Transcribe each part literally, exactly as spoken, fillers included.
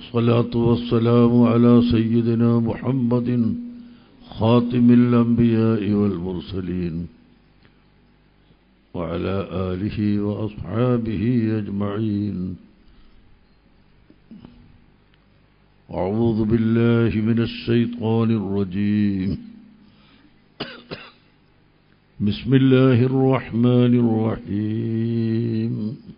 والصلاة والسلام على سيدنا محمد خاتم الأنبياء والمرسلين وعلى آله وأصحابه أجمعين. أعوذ بالله من الشيطان الرجيم. بسم الله الرحمن الرحيم.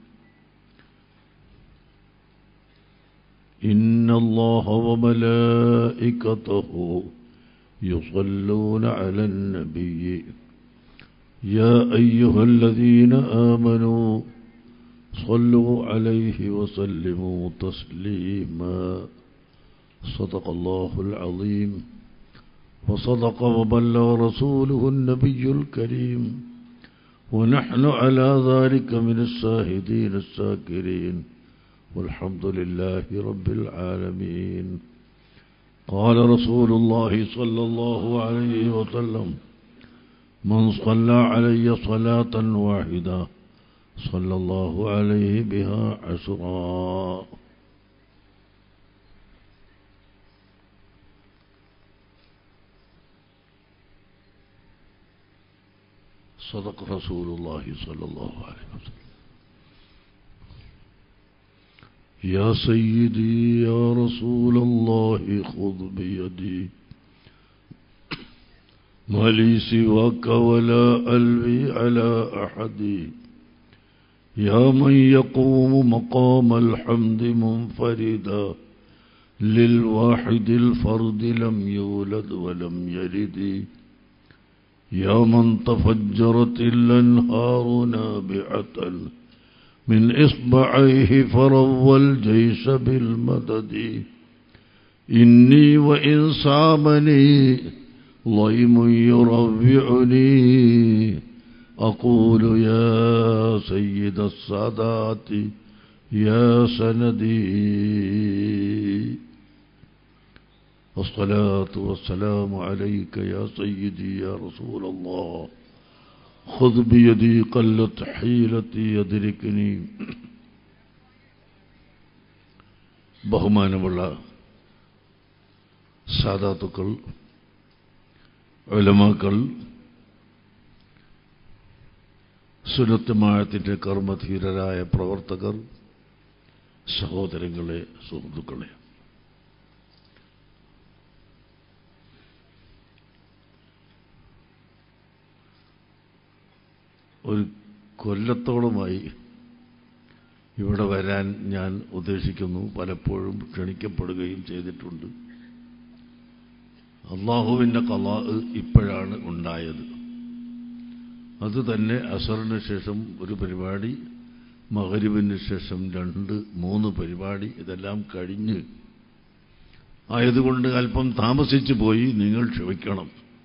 إن الله وملائكته يصلون على النبي يا أيها الذين آمنوا صلوا عليه وسلموا تسليما. صدق الله العظيم وصدق وبلغ رسوله النبي الكريم ونحن على ذلك من الشاهدين الشاكرين والحمد لله رب العالمين. قال رسول الله صلى الله عليه وسلم: من صلى علي صلاة واحدة صلى الله عليه بها عشرا. صدق رسول الله صلى الله عليه وسلم. يا سيدي يا رسول الله خذ بيدي ما لي سواك ولا ألوي على أحد يا من يقوم مقام الحمد منفردا للواحد الفرد لم يولد ولم يلد يا من تفجرت الأنهار نابعة من إصبعيه فروى الجيش بالمدد إني وإن صامني ضيم يروعني أقول يا سيد السادات يا سندي. والصلاة والسلام عليك يا سيدي يا رسول الله خذ بيدي قلت حيلتي يدركني. ബഹുമാനമുള്ള സാദാത്തുക്കൾ, ഉലമാക്കൾ, സുന്നത്ത് ജമാഅത്തിന്റെ കർമ്മധീരരായ പ്രവർത്തകർ, സഹോദരങ്ങളെ, സുഹൃത്തുക്കളെ, ഒരു കൊല്ലത്തോളമായി ഇവിടെ വരാൻ ഞാൻ ഉദ്ദേശിക്കുന്നു. പലപ്പോഴും ക്ഷണിക്കപ്പെടുകയും ചെയ്തിട്ടുണ്ട്. അള്ളാഹുവിൻ്റെ ഖളാ ഇപ്പോഴാണ് ഉണ്ടായത്. അത് തന്നെ അസറിന് ശേഷം ഒരു പരിപാടി, മഗ്രിബിന് ശേഷം രണ്ട് മൂന്ന് പരിപാടി, ഇതെല്ലാം കഴിഞ്ഞ് ആയതുകൊണ്ട് അല്പം താമസിച്ചു പോയി. നിങ്ങൾ ക്ഷമിക്കണം.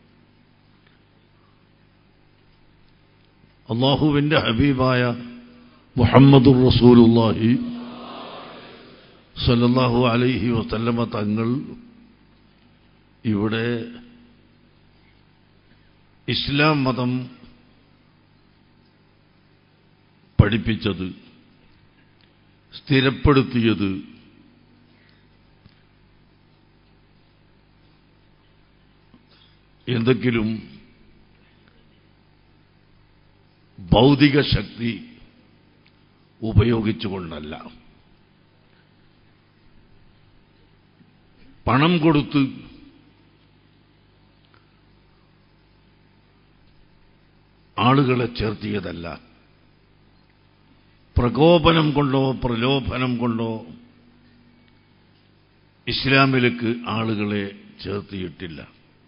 അള്ളാഹുവിൻ്റെ ഹബീബായ മുഹമ്മദുർ റസൂലുള്ളാഹി സ്വല്ലല്ലാഹു അലൈഹി വസല്ലമ തങ്ങൾ ഇവിടെ ഇസ്ലാം മതം പഠിപ്പിച്ചത്, സ്ഥിരപ്പെടുത്തിയത് എന്തെങ്കിലും ഭൗതിക ശക്തി ഉപയോഗിച്ചുകൊണ്ടല്ല, പണം കൊടുത്ത് ആളുകളെ ചേർത്തിയതല്ല, പ്രകോപനം കൊണ്ടോ പ്രലോഭനം കൊണ്ടോ ഇസ്ലാമിലേക്ക് ആളുകളെ ചേർത്തിയിട്ടില്ല.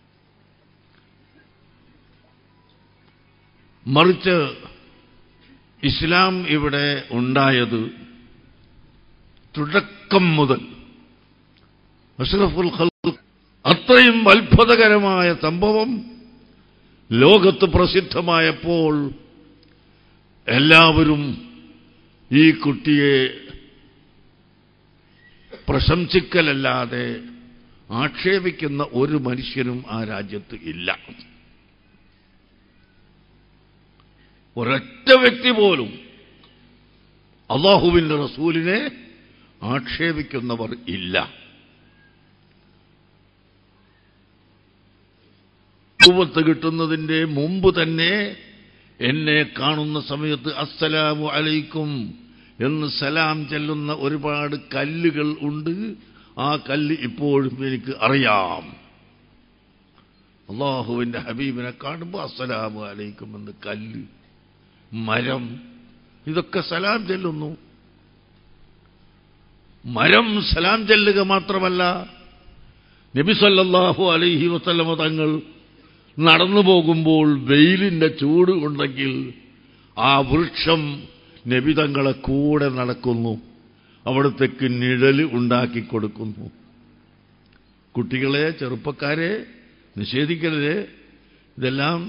മറിച്ച് ഇസ്ലാം ഇവിടെ ഉണ്ടായത് തുടക്കം മുതൽ അഷ്റഫുൽ ഖൽഖ്, അത്രയും അത്ഭുതകരമായ സംഭവം ലോകത്ത് പ്രസിദ്ധമായപ്പോൾ എല്ലാവരും ഈ കുട്ടിയെ പ്രശംസിക്കലല്ലാതെ ആക്ഷേപിക്കുന്ന ഒരു മനുഷ്യനും ആ രാജ്യത്ത് ഇല്ല. ഒരൊറ്റ വ്യക്തി പോലും അല്ലാഹുവിന്റെ റസൂലിനെ ആക്ഷേപിക്കുന്നവർ ഇല്ല. ഖുവത്ത് കിട്ടുന്നതിന്റെ മുമ്പ് തന്നെ എന്നെ കാണുന്ന സമയത്ത് അസ്സലാമു അലൈക്കും എന്ന് സലാം ചെല്ലുന്ന ഒരുപാട് കല്ലുകൾ ഉണ്ട്. ആ കല്ല് ഇപ്പോഴും എനിക്ക് അറിയാം. അല്ലാഹുവിന്റെ ഹബീബിനെ കാണുമ്പോൾ അസ്സലാമു അലൈക്കും എന്ന് കല്ല്, മരം, ഇതൊക്കെ സലാം ചെല്ലുന്നു. മരം സലാം ചെല്ലുക മാത്രമല്ല, നബി സല്ലല്ലാഹു അലൈഹി വസല്ലമ തങ്ങൾ നടന്നു പോകുമ്പോൾ വെയിലിന്റെ ചൂട് ഉണ്ടെങ്കിൽ ആ വൃക്ഷം നബി തങ്ങളെ കൂടെ നടക്കുന്നു, അവിടത്തേക്ക് നിഴല് ഉണ്ടാക്കി കൊടുക്കുന്നു. കുട്ടികളെ, ചെറുപ്പക്കാരെ നിഷേധിക്കരുത്. ഇതെല്ലാം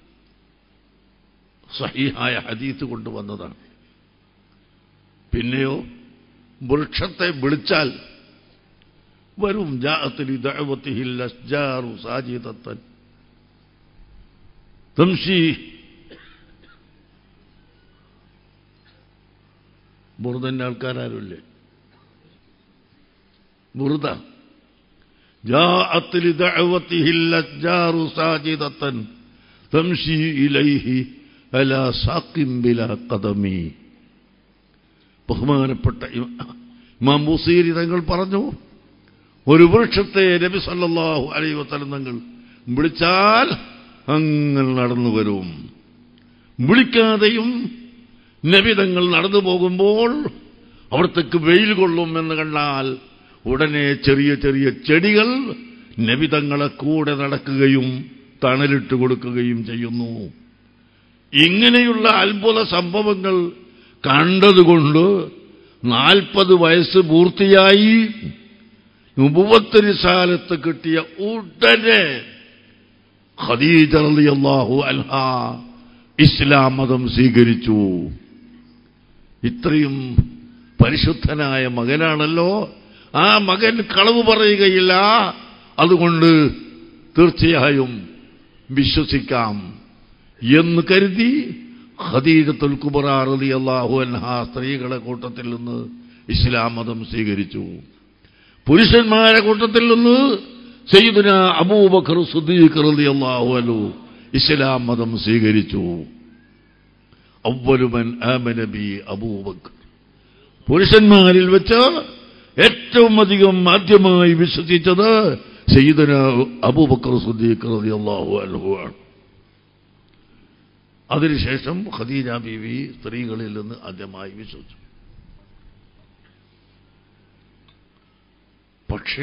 സഹീഹായ ഹദീസ് കൊണ്ടുവന്നതാണ്. പിന്നെയോ വൃക്ഷത്തെ വിളിച്ചാൽ വരും. ജാഅത്ത് ദഅവതിഹിൽ അസ്ജാറു സാജിദത്തൻ തംശി. ബുർദന്റെ ആൾക്കാരാരുമില്ലേ? ബുർദ. ജാഅത്ത് ദഅവതിഹിൽ അസ്ജാറു സാജിദത്തൻ തംശി ഇലൈഹി അലാ സാഖിൻ ബിലാ ഖദമി. ബഹുമാനപ്പെട്ട ഇമാം ബുസീരി തങ്ങൾ പറഞ്ഞു, ഒരു വൃക്ഷത്തെ നബി സല്ലല്ലാഹു അലൈഹി വസല്ലം തങ്ങൾ വിളിച്ചാൽ അങ്ങനെ നടന്നു വരും. വിളിക്കാതെയും നബി തങ്ങൾ നടന്നു പോകുമ്പോൾ അവിടത്തേക്ക് വെയിൽ കൊള്ളും എന്ന് കണ്ടാൽ ഉടനെ ചെറിയ ചെറിയ ചെടികൾ നബി തങ്ങളെ കൂടെ നടക്കുകയും തണലിട്ട് കൊടുക്കുകയും ചെയ്യുന്നു. ഇങ്ങനെയുള്ള അത്ഭുത സംഭവങ്ങൾ കണ്ടതുകൊണ്ട് നാൽപ്പത് വയസ്സ് പൂർത്തിയായി നുബുവത്ത് റിസാലത്ത് കിട്ടിയ ഉടനെ ഖദീജ റളിയല്ലാഹു അൻഹാ ഇസ്ലാം മതം സ്വീകരിച്ചു. ഇത്രയും പരിശുദ്ധനായ മകനാണല്ലോ. ആ മകൻ കളവ് പറയുകയില്ല, അതുകൊണ്ട് തീർച്ചയായും വിശ്വസിക്കാം എന്ന് കരുതി ഖദീജത്തുൽ കുബ്ര റളിയല്ലാഹു അൻഹാ സ്ത്രീകളുടെ കൂട്ടത്തിൽ നിന്ന് ഇസ്ലാം മതം സ്വീകരിച്ചു. പുരുഷന്മാരുടെ കൂട്ടത്തിൽ നിന്ന് സയ്യിദുനാ അബൂബക്കർ സിദ്ദീഖ് റളിയല്ലാഹു അൻഹു ഇസ്ലാം മതം സ്വീകരിച്ചു. അവ്വലു മൻ ആമന ബി അബൂബക്കർ. പുരുഷന്മാരിൽ വെച്ച് ഏറ്റവും അധികം ആദ്യമായി വിശ്വസിച്ചത് സയ്യിദുനാ അബൂബക്കർ സിദ്ദീഖ് റളിയല്ലാഹു അൻഹു ആണ്. അതിനുശേഷം ഖദീജ ബീവി സ്ത്രീകളിൽ നിന്ന് ആദ്യമായി വിശ്വസിച്ചു. പക്ഷേ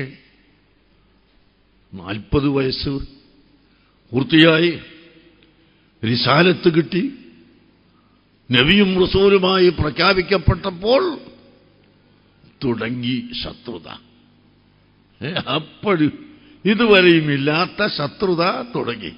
നാൽപ്പത് വയസ്സ് പൂർത്തിയായി, റിസാലത്ത് കിട്ടി, നബിയും റസൂലുമായി പ്രഖ്യാപിക്കപ്പെട്ടപ്പോൾ തുടങ്ങി ശത്രുത. അപ്പോഴും ഇതുവരെയും ഇല്ലാത്ത ശത്രുത തുടങ്ങി.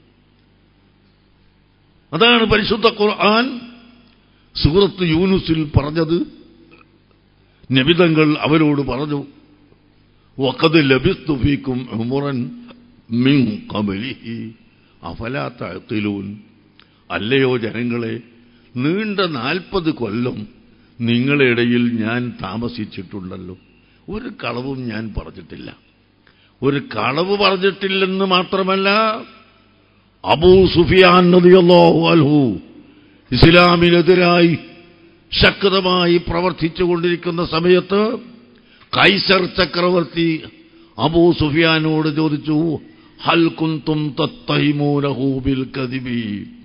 അതാണ് പരിശുദ്ധ ഖുർആൻ സൂറത്ത് യൂനുസിൽ പറഞ്ഞത്. നബിതങ്ങൾ അവരോട് പറഞ്ഞു, വഖദ് ലബിസ്തു ഫീകും ഉമറൻ മിൻ ഖബ്ലിഹി അഫലാ തഅഖിലൂൻ. അല്ലയോ ജനങ്ങളെ, നീണ്ട നാൽപ്പത് കൊല്ലം നിങ്ങളുടെ ഇടയിൽ ഞാൻ താമസിച്ചിട്ടുണ്ടല്ലോ, ഒരു കളവും ഞാൻ പറഞ്ഞിട്ടില്ല. ഒരു കളവ് പറഞ്ഞിട്ടില്ലെന്ന് മാത്രമല്ല, അബൂ സുഫിയാൻ റളിയല്ലാഹു അൻഹു ഇസ്ലാമിനെതിരായി ശക്തമായി പ്രവർത്തിച്ചുകൊണ്ടിരിക്കുന്ന സമയത്ത് കൈസർ ചക്രവർത്തി അബൂ സുഫിയാനോട് ചോദിച്ചു, ഹൽ കുന്തും തത്തഹിമൂനഹു ബിൽ കദിബി.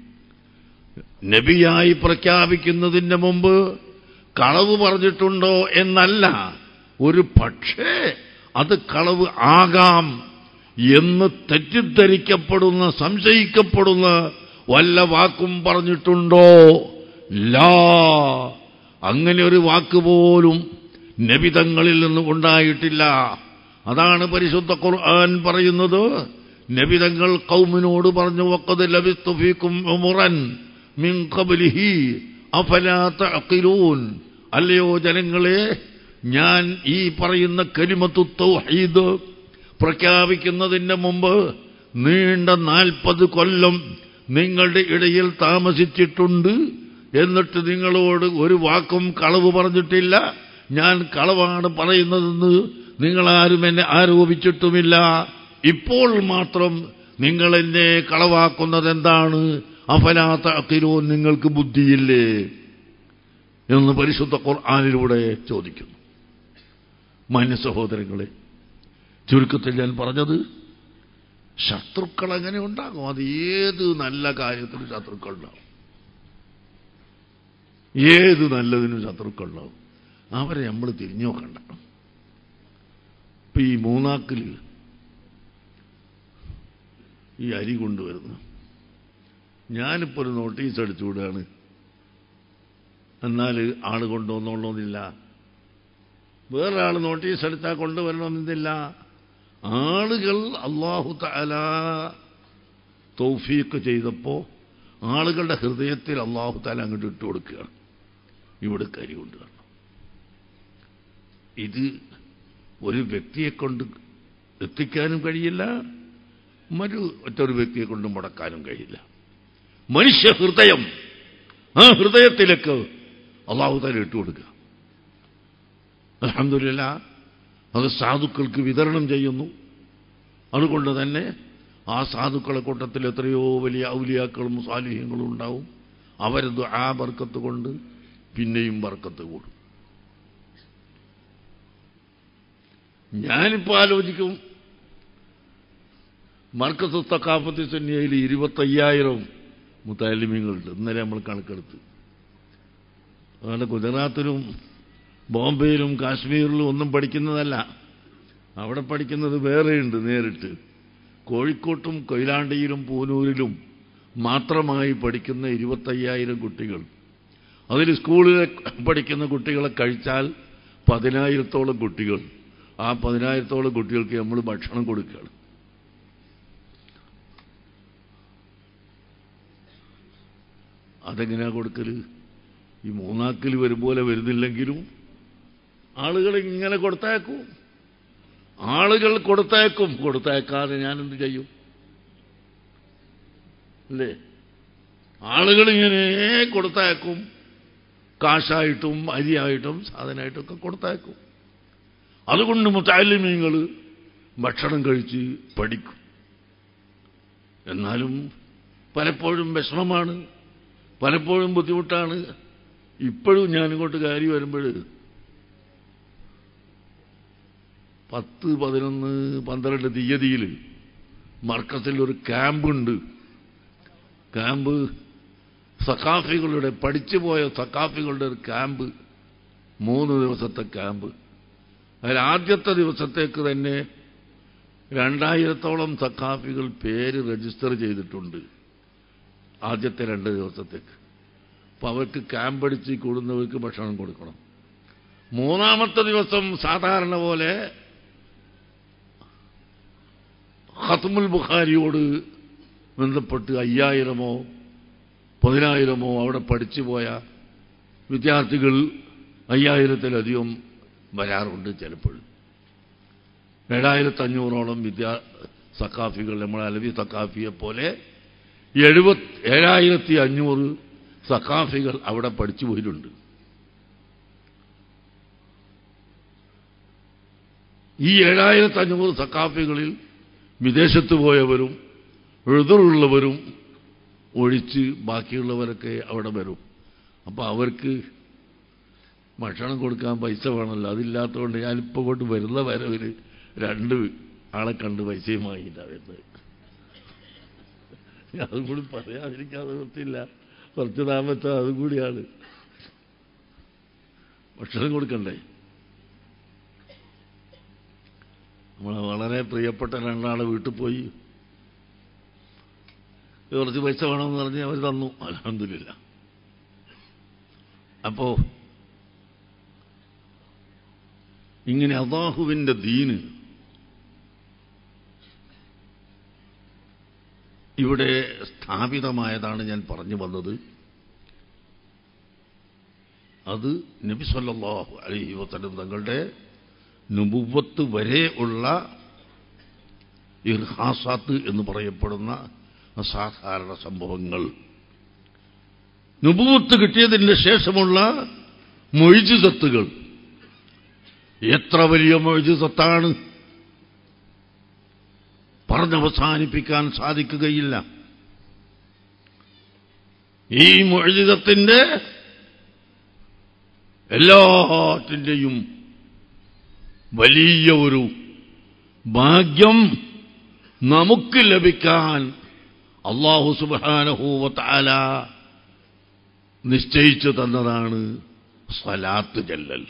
നബിയായി പ്രഖ്യാപിക്കുന്നതിന് മുമ്പ് കളവ് പറഞ്ഞിട്ടുണ്ടോ എന്നല്ല, ഒരു പക്ഷേ അത് കളവ് ആകാം എന്ന് തെറ്റിദ്ധരിക്കപ്പെടുന്ന, സംശയിക്കപ്പെടുന്ന വല്ല വാക്കും പറഞ്ഞിട്ടുണ്ടോ? ലാ, അങ്ങനെ ഒരു വാക്ക് പോലും നബിതങ്ങളിൽ നിന്ന് ഉണ്ടായിട്ടില്ല. അതാണ് പരിശുദ്ധ ഖുർആൻ പറയുന്നത്. നബിതങ്ങൾ ഖൗമിനോട് പറഞ്ഞു, വഖദ് ലബിസ്തു ഫീകും ഉമറൻ മിൻ ഖബ്ലിഹി അഫലാ തഅഖിലൂൻ. അല്ലയോ ജനങ്ങളെ, ഞാൻ ഈ പറയുന്ന കലിമത്തു തൗഹീദ് പ്രഖ്യാപിക്കുന്നതിന് മുമ്പ് നീണ്ട നാൽപ്പത് കൊല്ലം നിങ്ങളുടെ ഇടയിൽ താമസിച്ചിട്ടുണ്ട്. എന്നിട്ട് നിങ്ങളോട് ഒരു വാക്കും കളവ് പറഞ്ഞിട്ടില്ല. ഞാൻ കളവാണ് പറയുന്നതെന്ന് നിങ്ങളാരും എന്നെ ആരോപിച്ചിട്ടുമില്ല. ഇപ്പോൾ മാത്രം നിങ്ങൾ എന്നെ കളവാക്കുന്നത് എന്താണ്? അഫലാ തഅഖിലൂൻ, നിങ്ങൾക്ക് ബുദ്ധിയില്ലേ എന്ന് പരിശുദ്ധ ഖുർആനിലൂടെ ചോദിക്കുന്നു. മാന്യ സഹോദരങ്ങളെ, ചുരുക്കത്തിൽ ഞാൻ പറഞ്ഞത്, ശത്രുക്കൾ എങ്ങനെ ഉണ്ടാകും? അത് ഏത് നല്ല കാര്യത്തിനും ശത്രുക്കൾ ഉണ്ടാവും, ഏത് നല്ലതിനും ശത്രുക്കൾ ഉണ്ടാവും. അവരെ നമ്മൾ തിരിഞ്ഞു നോക്കണ്ട. ഇപ്പൊ ഈ മൂന്നാക്കിൽ ഈ അരി കൊണ്ടുവരുന്നു, ഞാനിപ്പോൾ ഒരു നോട്ടീസ് അടിച്ചുവിടുകയാണ്, എന്നാൽ ആള് കൊണ്ടുവന്നോളണമെന്നില്ല. വേറൊരാൾ നോട്ടീസ് എടുത്താൽ കൊണ്ടുവരണമെന്നില്ല. ആളുകൾ അല്ലാഹു തആല തൗഫീഖ് ചെയ്തപ്പോൾ ആളുകളുടെ ഹൃദയത്തിൽ അല്ലാഹു തആല അങ്ങോട്ട് ഇട്ട് കൊടുക്കുകയാണ്, ഇവിടെ കരി കൊണ്ടുവരണം. ഇത് ഒരു വ്യക്തിയെ കൊണ്ട് എത്തിക്കാനും കഴിയില്ല, മറ്റു മറ്റൊരു വ്യക്തിയെ കൊണ്ട് മുടക്കാനും കഴിയില്ല. മനുഷ്യ ഹൃദയം, ആ ഹൃദയത്തിലേക്ക് അല്ലാഹു തആല ഇട്ട് കൊടുക്കുക. അൽഹംദുലില്ലാ, അത് സാധുക്കൾക്ക് വിതരണം ചെയ്യുന്നു. അതുകൊണ്ട് തന്നെ ആ സാധുക്കളെ കൂട്ടത്തിൽ എത്രയോ വലിയ ഔലിയാക്കളും സാലിഹ്യങ്ങളും ഉണ്ടാവും. അവർ ദുആ ബർക്കത്ത് കൊണ്ട് പിന്നെയും ബർക്കത്ത് കൂടും. ഞാനിപ്പോൾ ആലോചിക്കും, മർക്കസ് തഖാഫത്തി സുന്നിയയിൽ ഇരുപത്തയ്യായിരം മുതഅല്ലിമീങ്ങളുണ്ട്. ഇന്നലെ നമ്മൾ കണക്കെടുത്ത്. അതുകൊണ്ട് ഗുജറാത്തിലും ബോംബെയിലും കാശ്മീരിലും ഒന്നും പഠിക്കുന്നതല്ല, അവിടെ പഠിക്കുന്നത് വേറെയുണ്ട്. നേരിട്ട് കോഴിക്കോട്ടും കൊയിലാണ്ടിയിലും പൂനൂരിലും മാത്രമായി പഠിക്കുന്ന ഇരുപത്തയ്യായിരം കുട്ടികൾ. അതിൽ സ്കൂളിൽ പഠിക്കുന്ന കുട്ടികളെ കഴിച്ചാൽ പതിനായിരത്തോളം കുട്ടികൾ. ആ പതിനായിരത്തോളം കുട്ടികൾക്ക് നമ്മൾ ഭക്ഷണം കൊടുക്കുകയാണ്. അതെങ്ങനെയാ കൊടുക്കല്? ഈ മൂന്നാക്കിൽ വരുമ്പോലെ വരുന്നില്ലെങ്കിലും ആളുകൾ ഇങ്ങനെ കൊടുത്തയക്കും. ആളുകൾ കൊടുത്തയക്കും. കൊടുത്തയക്കാതെ ഞാനെന്ത് ചെയ്യും? അല്ലേ? ആളുകൾ ഇങ്ങനെ കൊടുത്തയക്കും. കാശായിട്ടും അരിയായിട്ടും സാധനമായിട്ടും ഒക്കെ കൊടുത്തയക്കും. അതുകൊണ്ട് മുതഅല്ലിമീങ്ങൾ ഭക്ഷണം കഴിച്ച് പഠിക്കും. എന്നാലും പലപ്പോഴും വിഷമമാണ്, പലപ്പോഴും ബുദ്ധിമുട്ടാണ്. ഇപ്പോഴും ഞാനിങ്ങോട്ട് കയറി വരുമ്പോൾ പത്ത് പതിനൊന്ന് പന്ത്രണ്ട് തീയതിയിൽ മർക്കസിൽ ഒരു ക്യാമ്പുണ്ട്. ക്യാമ്പ് സഖാഫികളുടെ, പഠിച്ചുപോയ സഖാഫികളുടെ ഒരു ക്യാമ്പ്, മൂന്ന് ദിവസത്തെ ക്യാമ്പ്. അതിൽ ആദ്യത്തെ ദിവസത്തേക്ക് തന്നെ രണ്ടായിരത്തോളം സഖാഫികൾ പേര് രജിസ്റ്റർ ചെയ്തിട്ടുണ്ട്, ആദ്യത്തെ രണ്ട് ദിവസത്തേക്ക്. അപ്പം അവർക്ക് ക്യാമ്പ് അടിച്ച് കൂടുന്നവർക്ക് ഭക്ഷണം കൊടുക്കണം. മൂന്നാമത്തെ ദിവസം സാധാരണ പോലെ ഖത്മുൽ ബുഖാരിയോട് ബന്ധപ്പെട്ട് അയ്യായിരമോ പതിനായിരമോ അവിടെ പഠിച്ചു പോയ വിദ്യാർത്ഥികൾ അയ്യായിരത്തിലധികം വരാറുണ്ട്. ചിലപ്പോൾ ഏഴായിരത്തി അഞ്ഞൂറോളം വിദ്യാ സഖാഫികൾ, നമ്മളെ അലവി സഖാഫിയെ പോലെ എഴുപത് ഏഴായിരത്തി അഞ്ഞൂറ് സഖാഫികൾ അവിടെ പഠിച്ചു പോയിട്ടുണ്ട്. ഈ ഏഴായിരത്തി അഞ്ഞൂറ് സഖാഫികളിൽ വിദേശത്ത് പോയവരും എഴുതുള്ളവരും ഒഴിച്ച് ബാക്കിയുള്ളവരൊക്കെ അവിടെ വരും. അപ്പോൾ അവർക്ക് ഭക്ഷണം കൊടുക്കാൻ പൈസ വേണമല്ലോ. അതില്ലാത്തതുകൊണ്ട് ഞാനിപ്പോൾ കൊണ്ട് വരുന്ന വരവിൽ രണ്ട് ആളെ കണ്ട് പൈസയും വാങ്ങിയിട്ടാണ് വരുന്നത്. അതും കൂടി പറയാതിരിക്കാതെ നിർത്തില്ല. കുറച്ച് താമസം അതും കൂടിയാണ്. ഭക്ഷണം കൊടുക്കണ്ടേ? നമ്മളെ വളരെ പ്രിയപ്പെട്ട രണ്ടാളെ വീട്ടിൽ പോയി കുറച്ച് പൈസ വേണമെന്ന് പറഞ്ഞ് അവർ തന്നു. അൽഹംദുലില്ലാ. അപ്പോ ഇങ്ങനെ അല്ലാഹുവിന്റെ ദീന് ഇവിടെ സ്ഥാപിതമായതാണ് ഞാൻ പറഞ്ഞു വന്നത്. അത് നബി സല്ലല്ലാഹു അലൈഹി വസല്ലം തങ്ങളുടെ നുബുവത്ത് വരെ ഉള്ള ഇർഹാസാത്ത് എന്ന് പറയപ്പെടുന്ന അസാധാരണ സംഭവങ്ങൾ, നുബുവത്ത് കിട്ടിയതിന് ശേഷമുള്ള മുഅ്ജിസത്തുകൾ, എത്ര വലിയ മുഅ്ജിസത്താണ്, പറഞ്ഞവസാനിപ്പിക്കാൻ സാധിക്കുകയില്ല. ഈ മുഅ്ജിസത്തിന്റെ എല്ലാറ്റിന്റെയും വലിയ ഒരു ഭാഗ്യം നമുക്ക് ലഭിക്കാൻ അല്ലാഹു സുബ്ഹാനഹു വ തആല നിശ്ചയിച്ചു തന്നതാണ് സ്വലാത്ത് ചൊല്ലൽ.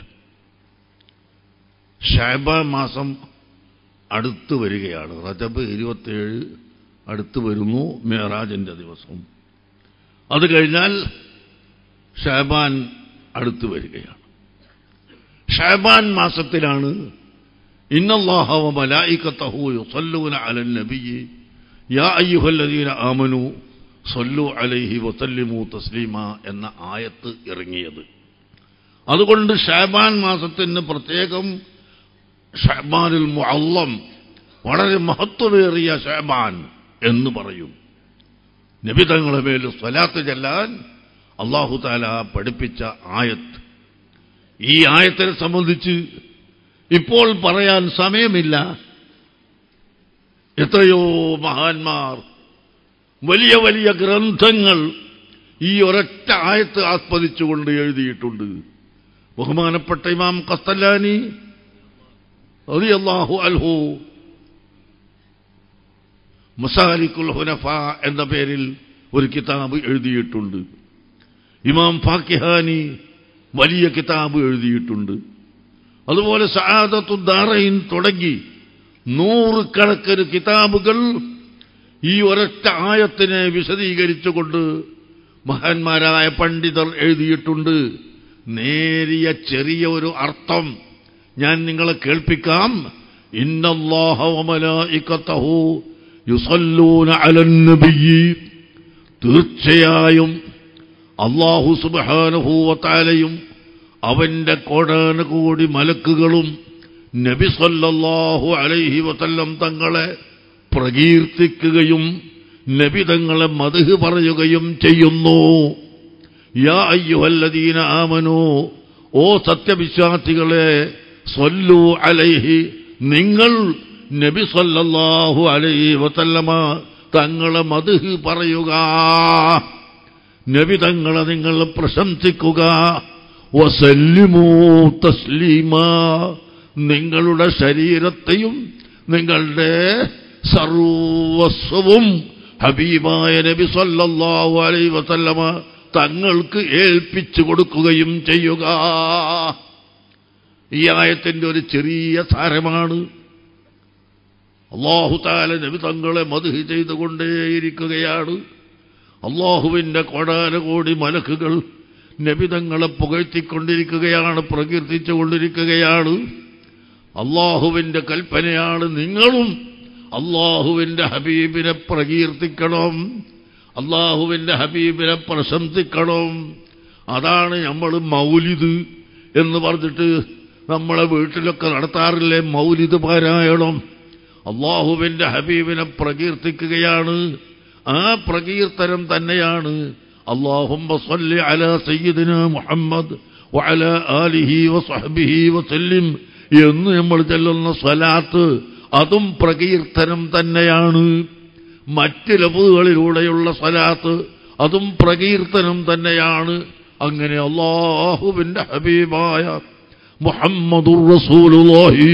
ശഅബാൻ മാസം അടുത്തു വരികയാണ്. റജബ് ഇരുപത്തിയേഴ് അടുത്തു വരുന്നു, മിഅ്റാജിന്റെ ദിവസം. അത് കഴിഞ്ഞാൽ ശഅബാൻ അടുത്തു വരികയാണ്. ശഅബാൻ മാസത്തിലാണ് ഇന്നല്ലാഹ വ മലായികതഹു യുസല്ലൂന അലൻ നബിയ്യി യാ അയ്യുഹല്ലദീന ആമനൂ സല്ലു അലൈഹി വസല്ലിമു തസ്ലീമ എന്ന ആയത്ത് ഇറങ്ങിയത്. അതുകൊണ്ട് ശഅബാൻ മാസത്തിന് പ്രത്യേകം ശഅബാനുൽ മുഅല്ലം, വളരെ മഹത്വമേറിയ ശഅബാൻ എന്ന് പറയും. നബി തങ്ങളുടെ മേൽ സ്വലാത്ത് ചൊല്ലാൻ അല്ലാഹു തആല പഠിപ്പിച്ച ആയത്ത്. ഈ ആയത്തിനെ സംബന്ധിച്ച് ഇപ്പോൾ പറയാൻ സമയമില്ല. എത്രയോ മഹാന്മാർ വലിയ വലിയ ഗ്രന്ഥങ്ങൾ ഈ ഒരൊറ്റ ആയത്ത് ആസ്പദിച്ചുകൊണ്ട് എഴുതിയിട്ടുണ്ട്. ബഹുമാനപ്പെട്ട ഇമാം ഖസ്തലാനി റളിയല്ലാഹു അൻഹു മസാലിക്കുൽ ഹുനഫ എന്ന പേരിൽ ഒരു കിതാബ് എഴുതിയിട്ടുണ്ട്. ഇമാം ഫാക്കിഹാനി വലിയ കിതാബ് എഴുതിയിട്ടുണ്ട്. അതുപോലെ സഅദത്തുദ് ദാറൈൻ തുടങ്ങി നൂറുകണക്കിന് കിതാബുകൾ ഈ ഒരൊറ്റ ആയത്തിനെ വിശദീകരിച്ചുകൊണ്ട് മഹാന്മാരായ പണ്ഡിതർ എഴുതിയിട്ടുണ്ട്. നേരിയ ചെറിയ ഒരു അർത്ഥം ഞാൻ നിങ്ങളെ കേൾപ്പിക്കാം. ഇന്നല്ലാഹ വ മലായികതഹു യുസല്ലൂന അലൻ നബിയ്യി, തീർച്ചയായും അല്ലാഹു സുബ്ഹാനഹു വ തആലയും അവന്റെ കോടാനുകോടി മലക്കുകളും നബി സല്ലല്ലാഹു അലൈഹി വസല്ലം തങ്ങളെ പ്രകീർത്തിക്കുകയും നബി തങ്ങളെ മദ്ഹ് പറയുകയും ചെയ്യുന്നു. യാ അയ്യുഹല്ലദീന ആമനൂ, ഓ സത്യവിശ്വാസികളെ, സ്വല്ലു അലൈഹി, നിങ്ങൾ നബി സല്ലല്ലാഹു അലൈഹി വസല്ലമ തങ്ങളെ മദ്ഹ് പറയുക, നബി തങ്ങളെ നിങ്ങൾ പ്രശംസിക്കുക. വസല്ലിമൂ തസ്ലീമാ, നിങ്ങളുടെ ശരീരത്തെയും നിങ്ങളുടെ സർവസ്വവും ഹബീബായ നബി സല്ലല്ലാഹു അലൈഹി വസല്ലമ തങ്ങൾക്ക് ഏൽപ്പിച്ചു കൊടുക്കുകയും ചെയ്യുക. ഈ ആയത്തിന്റെ ഒരു ചെറിയ സാരമാണ്. അല്ലാഹു തആല നബി തങ്ങളെ മദ്ഹ് ചെയ്തുകൊണ്ടേയിരിക്കുകയാണ്. അല്ലാഹുവിന്റെ കോടാനുകോടി മലക്കുകൾ നബി തങ്ങളെ പുകഴ്ത്തിക്കൊണ്ടിരിക്കുകയാണ്, പ്രകീർത്തിച്ചുകൊണ്ടിരിക്കുകയാണ്. അല്ലാഹുവിന്റെ കൽപ്പനയാണ്, നിങ്ങളും അല്ലാഹുവിന്റെ ഹബീബിനെ പ്രകീർത്തിക്കണം, അല്ലാഹുവിന്റെ ഹബീബിനെ പ്രശംസിക്കണം. അതാണ് നമ്മൾ മൗലിദ് എന്ന് പറഞ്ഞിട്ട് നമ്മളെ വീട്ടിലൊക്കെ നടത്താറില്ലേ, മൗലിദ് പാരായണം. അല്ലാഹുവിന്റെ ഹബീബിനെ പ്രകീർത്തിക്കുകയാണ്. ആ പ്രകീർത്തനം തന്നെയാണ് അല്ലാഹുമ്മ സ്വല്ലി അലാ സയ്യിദിനാ മുഹമ്മദ് വഅലാ ആലിഹി വസഹ്ബിഹി വസല്ലിം എന്ന് നമ്മൾ ചൊല്ലുന്ന സ്വലാത്ത്. അതും പ്രകീർത്തനം തന്നെയാണ്. മറ്റ് ലഫ്ളുകളിലൂടെയുള്ള സ്വലാത്ത് അതും പ്രകീർത്തനം തന്നെയാണ്. അങ്ങനെ അല്ലാഹുവിന്റെ ഹബീബായ മുഹമ്മദുർ റസൂലുള്ളാഹി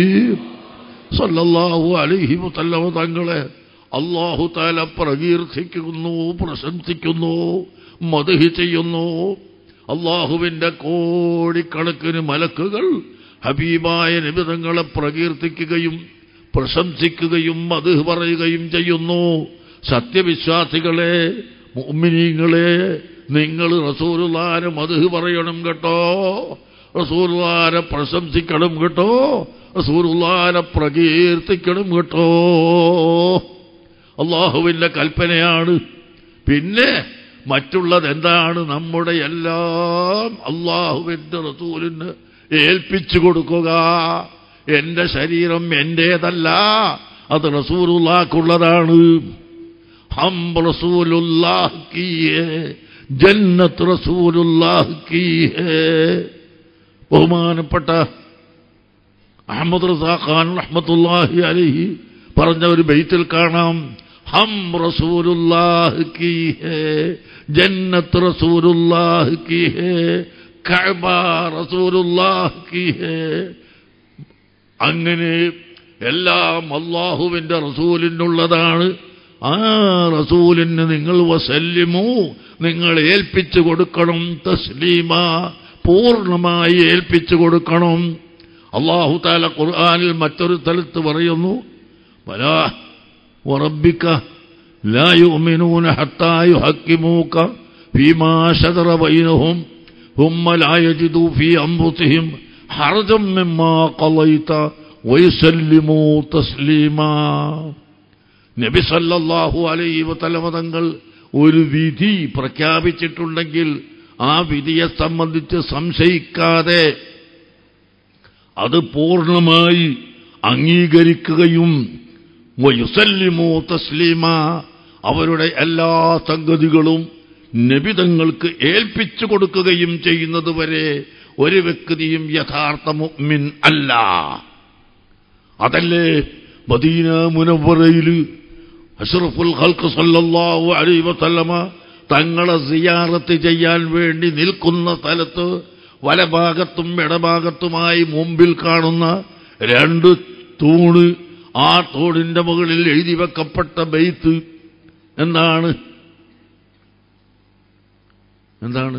സല്ലല്ലാഹു അലൈഹി വസല്ലം തങ്ങളെ അല്ലാഹു തആല പ്രകീർത്തിക്കുന്നു, പ്രശംസിക്കുന്നു, മദ്ഹ് ചെയ്യുന്നു. അല്ലാഹുവിന്റെ കോടിക്കണക്കിന് മലക്കുകൾ ഹബീബായ നബി തങ്ങളെ പ്രകീർത്തിക്കുകയും പ്രശംസിക്കുകയും മദ്ഹ് പറയുകയും ചെയ്യുന്നു. സത്യവിശ്വാസികളെ, മുഅ്മിനീങ്ങളെ, നിങ്ങൾ റസൂലുള്ളാഹിനെ മദ്ഹ് പറയണം കേട്ടോ, റസൂലുള്ളാഹിനെ പ്രശംസിക്കണം കേട്ടോ, റസൂലുള്ളാഹിനെ പ്രകീർത്തിക്കണം കേട്ടോ. അല്ലാഹുവിന്റെ കൽപ്പനയാണ്. പിന്നെ മറ്റുള്ളത് എന്താണ്? നമ്മുടെ എല്ലാം അല്ലാഹുവിന്റെ റസൂലിന് ഏൽപ്പിച്ചു കൊടുക്കുക. എന്റെ ശരീരം എന്റേതല്ല, അത് റസൂലുള്ളാഹിക്കുള്ളതാണ്. ഹം റസൂലുള്ളാഹി കീ ഹേ, ജന്നത്ത് റസൂലുള്ളാഹി കീ ഹേ. ബഹുമാനപ്പെട്ട അഹമ്മദ് റസാ ഖാൻ റഹ്മത്തുള്ളാഹി അലൈഹി പറഞ്ഞ ഒരു ബൈത്തിൽ കാണാം, ഹം റസൂലുള്ളാഹ് കീ ഹേ, ജന്നത്ത് റസൂലുള്ളാഹ് കീ ഹേ, കഅബ റസൂലുള്ളാഹ് കീ ഹേ. അങ്ങനെ എല്ലാം അല്ലാഹുവിന്റെ റസൂലിനുള്ളതാണ്. ആ റസൂലിന് നിങ്ങൾ വസല്ലിമു, നിങ്ങൾ ഏൽപ്പിച്ചു കൊടുക്കണം, തസ്ലീമ, പൂർണ്ണമായി ഏൽപ്പിച്ചു കൊടുക്കണം. അല്ലാഹു തആല ഖുർആനിൽ മറ്റൊരു സ്ഥലത്ത് പറയുന്നു, വലാ വറബ്ബിക ലാ യുഅ്മിനൂന ഹത്താ യുഹക്കിമൂക ഫീമാ ശജറ ബൈനഹും ثم لا يجدوا في أنفسهم حرجا مما قضيت ويسلموا تسليما. നബി സല്ലല്ലാഹു അലൈഹി വസല്ലം തങ്ങൾ ഒരു വിധി പ്രഖ്യാപിച്ചിട്ടുണ്ടെങ്കിൽ ആ വിധിയെ സംബന്ധിച്ച് സംശയിക്കാതെ അത് പൂർണ്ണമായി അംഗീകരിക്കുകയും വയുസല്ലിമു തസ്ലീമ, അവരുടെ എല്ലാ സംഗതികളും നബിതങ്ങൾക്ക് ഏൽപ്പിച്ചു കൊടുക്കുകയും ചെയ്യുന്നത് വരെ ഒരു വ്യക്തിയും യഥാർത്ഥ മുഅ്മിൻ അല്ല. അതല്ലേ മദീന മുനവ്വറയിൽ അഷ്റഫുൽ ഖൽഖ് സല്ലല്ലാഹു അലൈഹി വസല്ലമ തങ്ങളെ സിയാറത്ത് ചെയ്യാൻ വേണ്ടി നിൽക്കുന്ന സ്ഥലത്ത് വലഭാഗത്തും ഇടഭാഗത്തുമായി മുമ്പിൽ കാണുന്ന രണ്ട് തൂണ്, ആ തൂണിന്റെ മുകളിൽ എഴുതി വെക്കപ്പെട്ട ബൈത്ത് എന്താണ് എന്താണ്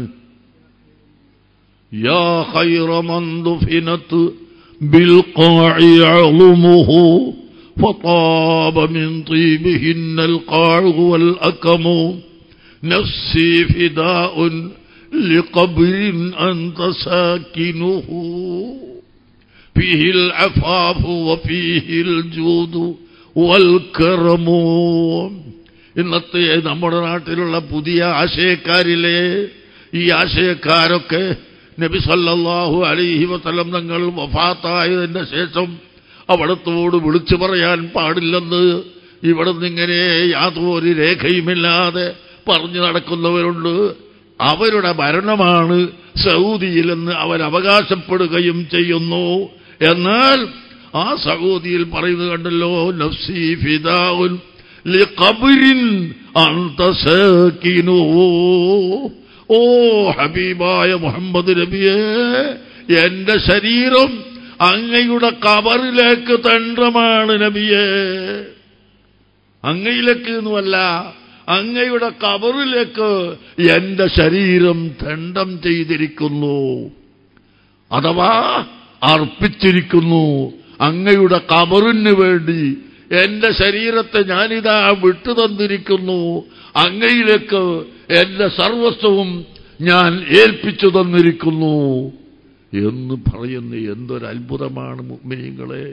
യാ ഖൈറ മൻ ദുഫിനത് ബിൽ ഖാഇ അളുമുഹു ഫതാബ മിൻ തീബിഹിന്ന അൽ ഖാഉ വൽ അകമു നഫ്സി ഫിദാഉൻ ലിഖബ്രിൻ അൻത സാകിനുഹു ഫീഹി അൽ അഫാഫു വഫീഹി അൽ ജൂദു വൽ കറമു. ഇന്നത്തെ നമ്മുടെ നാട്ടിലുള്ള പുതിയ ആശയക്കാരിലെ ഈ ആശയക്കാരൊക്കെ നബി സല്ലല്ലാഹു അലൈഹി വസല്ലം തങ്ങൾ വഫാത്തായതിന്റെ ശേഷം അവിടത്തോട് വിളിച്ചു പറയാൻ പാടില്ലെന്ന് ഇവിടെ നിന്നിങ്ങനെ യാതൊരു രേഖയുമില്ലാതെ പറഞ്ഞു നടക്കുന്നവരുണ്ട്. അവരുടെ ഭരണമാണ് സൗദിയിലെന്ന് അവരവകാശപ്പെടുകയും ചെയ്യുന്നു. എന്നാൽ ആ സൗദിയിൽ പറയുന്നത് കണ്ടല്ലോ, നഫ്സി ഫിദാഉൻ ലിഖബ്രിൻ അൻത സാകിനുഹു. ഓ ഹബീബായ മുഹമ്മദ് നബിയേ, എന്റെ ശരീരം അങ്ങയുടെ ഖബറിലേക്ക് തണ്ടമാണ് നബിയേ. അങ്ങയിലേക്ക് എന്നുമല്ല, അങ്ങയുടെ ഖബറിലേക്ക് എന്റെ ശരീരം ദണ്ഡം ചെയ്തിരിക്കുന്നു, അഥവാ അർപ്പിച്ചിരിക്കുന്നു. അങ്ങയുടെ ഖബറിന് വേണ്ടി എന്റെ ശരീരത്തെ ഞാനിതാ വിട്ടുതന്നിരിക്കുന്നു. അങ്ങയിലേക്ക് എന്റെ സർവസ്വവും ഞാൻ ഏൽപ്പിച്ചു തന്നിരിക്കുന്നു എന്ന് പറയുന്ന എന്തൊരത്ഭുതമാണ് മുഅ്മിനീങ്ങളെ.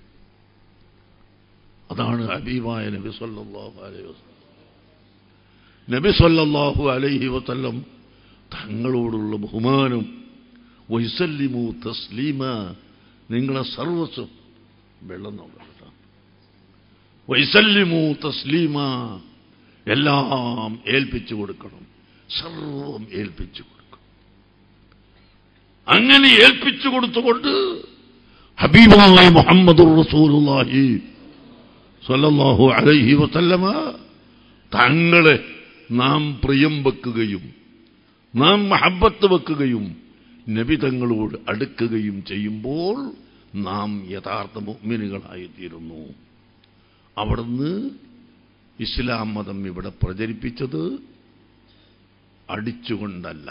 അതാണ് ഹബീബായ നബി സല്ലല്ലാഹു അലൈഹി വസല്ലം. നബി സല്ലല്ലാഹു അലൈഹി വസല്ലം തങ്ങളോടുള്ള ബഹുമാനം, വയസല്ലിമു തസ്ലീമ, നിങ്ങളെ സർവസ്വം വെള്ളം നോക്കണം, വയസല്ലിമു തസ്ലീമ, എല്ലാം ഏൽപ്പിച്ചു കൊടുക്കണം, സർവം ഏൽപ്പിച്ചു കൊടുക്കണം. അങ്ങനെ ഏൽപ്പിച്ചു കൊടുത്തുകൊണ്ട് ഹബീബായ മുഹമ്മദുർ റസൂലുള്ളാഹി സ്വല്ലല്ലാഹു അലൈഹി വസല്ലമ തങ്ങളെ നാം പ്രിയം വെക്കുകയും നാം മഹബത്ത് വെക്കുകയും നബി തങ്ങളോട് അടുക്കുകയും ചെയ്യുമ്പോൾ നാം യഥാർത്ഥ മുഅ്മിനുകളായിത്തീരുന്നു. അവിടുന്ന് ഇസ്ലാം മതം ഇവിടെ പ്രചരിപ്പിച്ചത് അടിച്ചുകൊണ്ടല്ല,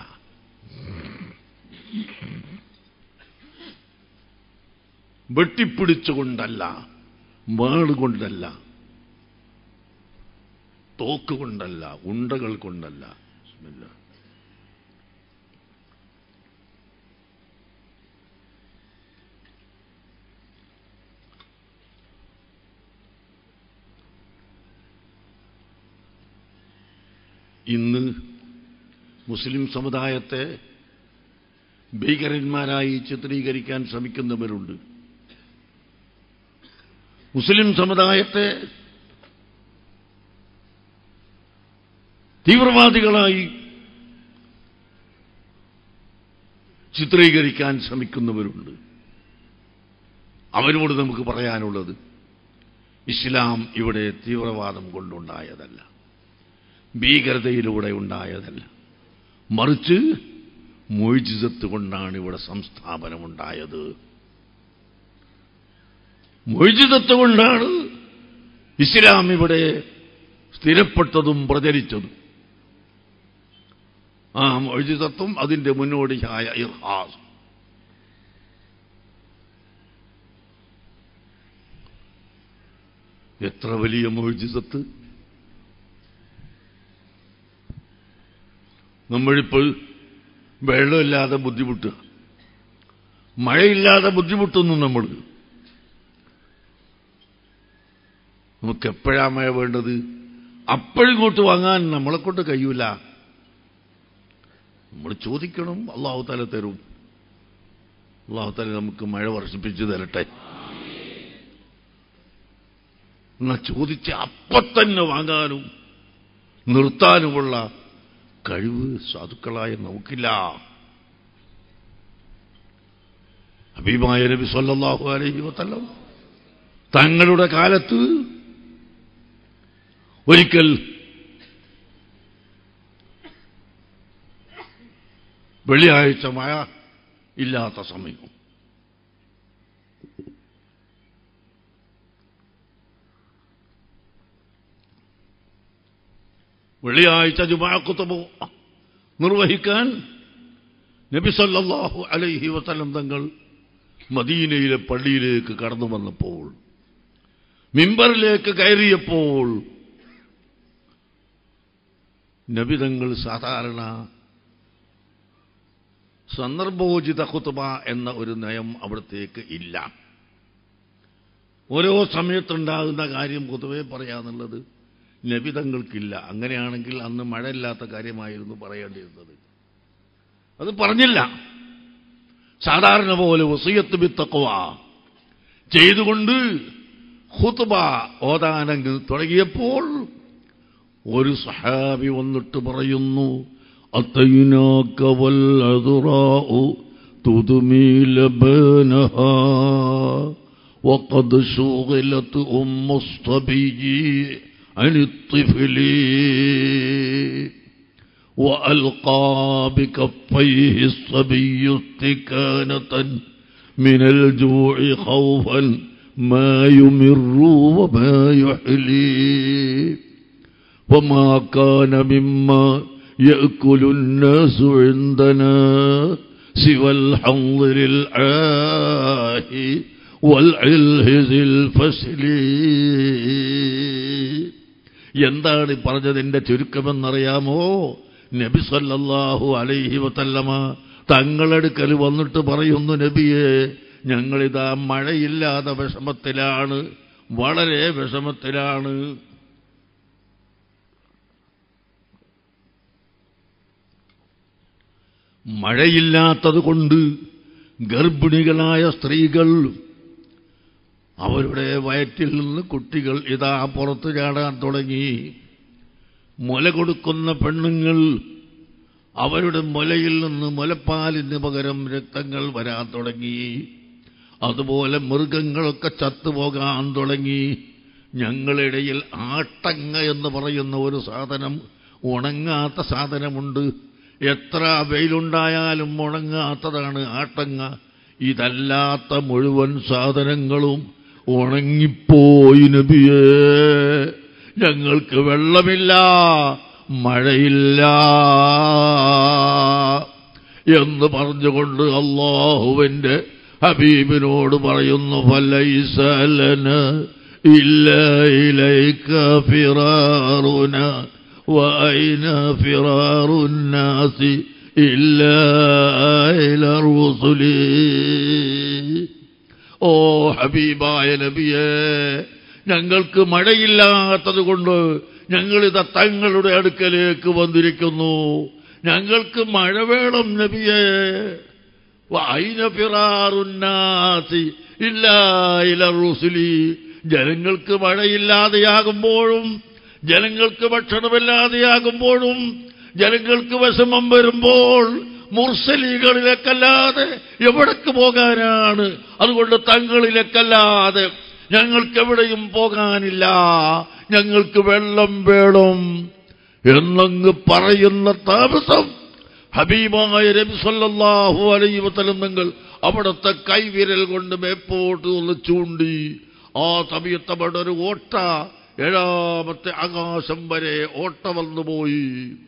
വെട്ടിപ്പിടിച്ചുകൊണ്ടല്ല, വാളുകൊണ്ടല്ല, തോക്കുകൊണ്ടല്ല, ഉണ്ടകൾ കൊണ്ടല്ല. ഇന്ന് മുസ്ലിം സമുദായത്തെ ഭീകരന്മാരായി ചിത്രീകരിക്കാൻ ശ്രമിക്കുന്നവരുണ്ട്. മുസ്ലിം സമുദായത്തെ തീവ്രവാദികളായി ചിത്രീകരിക്കാൻ ശ്രമിക്കുന്നവരുണ്ട്. അവരോട് നമുക്ക് പറയാനുള്ളത്, ഇസ്ലാം ഇവിടെ തീവ്രവാദം കൊണ്ടുണ്ടായതല്ല, ഭീകരതയിലൂടെ ഉണ്ടായതല്ല, മറിച്ച് മുഅ്ജിസത്ത് കൊണ്ടാണ് ഇവിടെ സംസ്ഥാപനമുണ്ടായത്. മുഅ്ജിസത്ത് കൊണ്ടാണ് ഇസ്ലാം ഇവിടെ സ്ഥിരപ്പെട്ടതും പ്രചരിച്ചതും. ആ മുഅ്ജിസത്തും അതിന്റെ മുന്നോടിയായ ഇർഹാസ്. എത്ര വലിയ മുഅ്ജിസത്ത്! നമ്മളിപ്പോൾ വെള്ളമില്ലാതെ ബുദ്ധിമുട്ടുക, മഴയില്ലാതെ ബുദ്ധിമുട്ടുന്നു നമ്മൾ. നമുക്കെപ്പോഴാ മഴ വേണ്ടത്? അപ്പോഴിങ്ങോട്ട് വാങ്ങാൻ നമ്മളെ കൊണ്ട് കഴിയൂല. നമ്മൾ ചോദിക്കണം, അല്ലാഹു തആല തരും. അല്ലാഹു തആല നമുക്ക് മഴ വർഷിപ്പിച്ചു തരട്ടെ. എന്നാ ചോദിച്ച് അപ്പത്തന്നെ വാങ്ങാനും നിർത്താനുമുള്ള കഴിവ് സാധുക്കളായ നമുക്കില്ല. ഹബീബായ നബി സല്ലല്ലാഹു അലൈഹി വസല്ലം തങ്ങളുടെ കാലത്ത് ഒരിക്കൽ വെള്ളിയാഴ്ച മഴ ഇല്ലാത്ത സമയം വെള്ളിയാഴ്ച ജുമുഅ ഖുതുബ നിർവഹിക്കാൻ നബി സല്ലല്ലാഹു അലൈഹി വസല്ലം തങ്ങൾ മദീനയിലെ പള്ളിയിലേക്ക് കടന്നു വന്നപ്പോൾ, മിമ്പറിലേക്ക് കയറിയപ്പോൾ, നബി തങ്ങൾ സാധാരണ സന്ദർഭോചിത ഖുതുബ എന്ന ഒരു നയം അവിടത്തേക്ക് ഇല്ല. ഓരോ സമയത്തുണ്ടാകുന്ന കാര്യം ഖുതുബയെ പറയാന്നുള്ളത് നബി തങ്ങൾക്കില്ല. അങ്ങനെയാണെങ്കിൽ അന്ന് മഴയില്ലാത്ത കാര്യമായിരുന്നു പറയേണ്ടിയിരുന്നത്. അത് പറഞ്ഞില്ല. സാധാരണ പോലെ വസിയത്ത് ബിത്തഖ്വ ചെയ്തുകൊണ്ട് ഖുതുബ ഓതാനങ്ങ് തുടങ്ങിയപ്പോൾ ഒരു സഹാബി വന്നിട്ട് പറയുന്നു, അത്തൈനാക വൽ അദ്റാഉ തുദ്മി ലബനഹാ വഖദ് ശുഗിലത് ഉമ്മുസ്തബിയി عن الطفل وألقى بكفيه الصبي استكانة من الجوع خوفا ما يمر وما يحلي وما كان مما يأكل الناس عندنا سوى الحنظل العاهي والعلهز ذي الفسل. എന്താണ് പറഞ്ഞതിന്റെ ചുരുക്കമെന്നറിയാമോ? നബി സല്ലല്ലാഹു അലൈഹി വസല്ലമ തങ്ങളടുക്കൽ വന്നിട്ട് പറയുന്നു, നബിയെ, ഞങ്ങളിതാ മഴയില്ലാതെ വിഷമത്തിലാണ്, വളരെ വിഷമത്തിലാണ്. മഴയില്ലാത്തത് കൊണ്ട് ഗർഭിണികളായ സ്ത്രീകൾ, അവരുടെ വയറ്റിൽ നിന്ന് കുട്ടികൾ ഇതാ പുറത്തു ചാടാൻ തുടങ്ങി. മുല കൊടുക്കുന്ന പെണ്ണുങ്ങൾ, അവരുടെ മുലയിൽ നിന്ന് മുലപ്പാലിന് പകരം രക്തങ്ങൾ വരാൻ തുടങ്ങി. അതുപോലെ മൃഗങ്ങളൊക്കെ ചത്തുപോകാൻ തുടങ്ങി. ഞങ്ങളിടയിൽ ആട്ടങ്ങ എന്ന് പറയുന്ന ഒരു സാധനം, ഉണങ്ങാത്ത സാധനമുണ്ട്. എത്ര വെയിലുണ്ടായാലും ഉണങ്ങാത്തതാണ് ആട്ടങ്ങ. ഇതല്ലാത്ത മുഴുവൻ സാധനങ്ങളും ഉണങ്ങിപ്പോയി നബിയേ. ഞങ്ങൾക്ക് വെള്ളമില്ല, മഴയില്ല എന്ന് പറഞ്ഞുകൊണ്ട് അല്ലാഹുവിന്റെ ഹബീബിനോട് പറയുന്നു, ഫലൈസ ലനാ ഇല്ലാ ഇലൈക ഫിറാറുനാ വഅൈന ഫിറാറുൻ നാസി ഇല്ലാ ഇലാ റസൂലി. ഓ ഹബീബായ നബിയേ, ഞങ്ങൾക്ക് മഴയില്ലാത്തത് കൊണ്ട് ഞങ്ങളിത് തങ്ങളുടെ അടുക്കലേക്ക് വന്നിരിക്കുന്നു. ഞങ്ങൾക്ക് മഴ വേണം നബിയേ. വഅൈന ഫിറാറുൻ നാസി ഇല്ലാ ഇലാ റസൂലി. ജനങ്ങൾക്ക് മഴയില്ലാതെയാകുമ്പോഴും, ജനങ്ങൾക്ക് ഭക്ഷണമില്ലാതെയാകുമ്പോഴും, ജനങ്ങൾക്ക് വിഷമം വരുമ്പോൾ മുർസലീകളിലേക്കല്ലാതെ എവിടേക്ക് പോകാനാണ്? അതുകൊണ്ട് തങ്ങളിലേക്കല്ലാതെ ഞങ്ങൾക്ക് എവിടെയും പോകാനില്ല, ഞങ്ങൾക്ക് വെള്ളം വേണം എന്നങ്ങ് പറയുന്ന താമസം ഹബീബായ നബി സല്ലല്ലാഹു അലൈഹി വസല്ലം തങ്ങൾ അവിടുത്തെ കൈവിരൽ കൊണ്ട് മേപ്പോട്ട് ഒന്ന് ചൂണ്ടി. ആ സമയത്ത് അവിടെ ഒരു ഓട്ട, ഏഴാമത്തെ ആകാശം വരെ ഓട്ട വന്നുപോയി.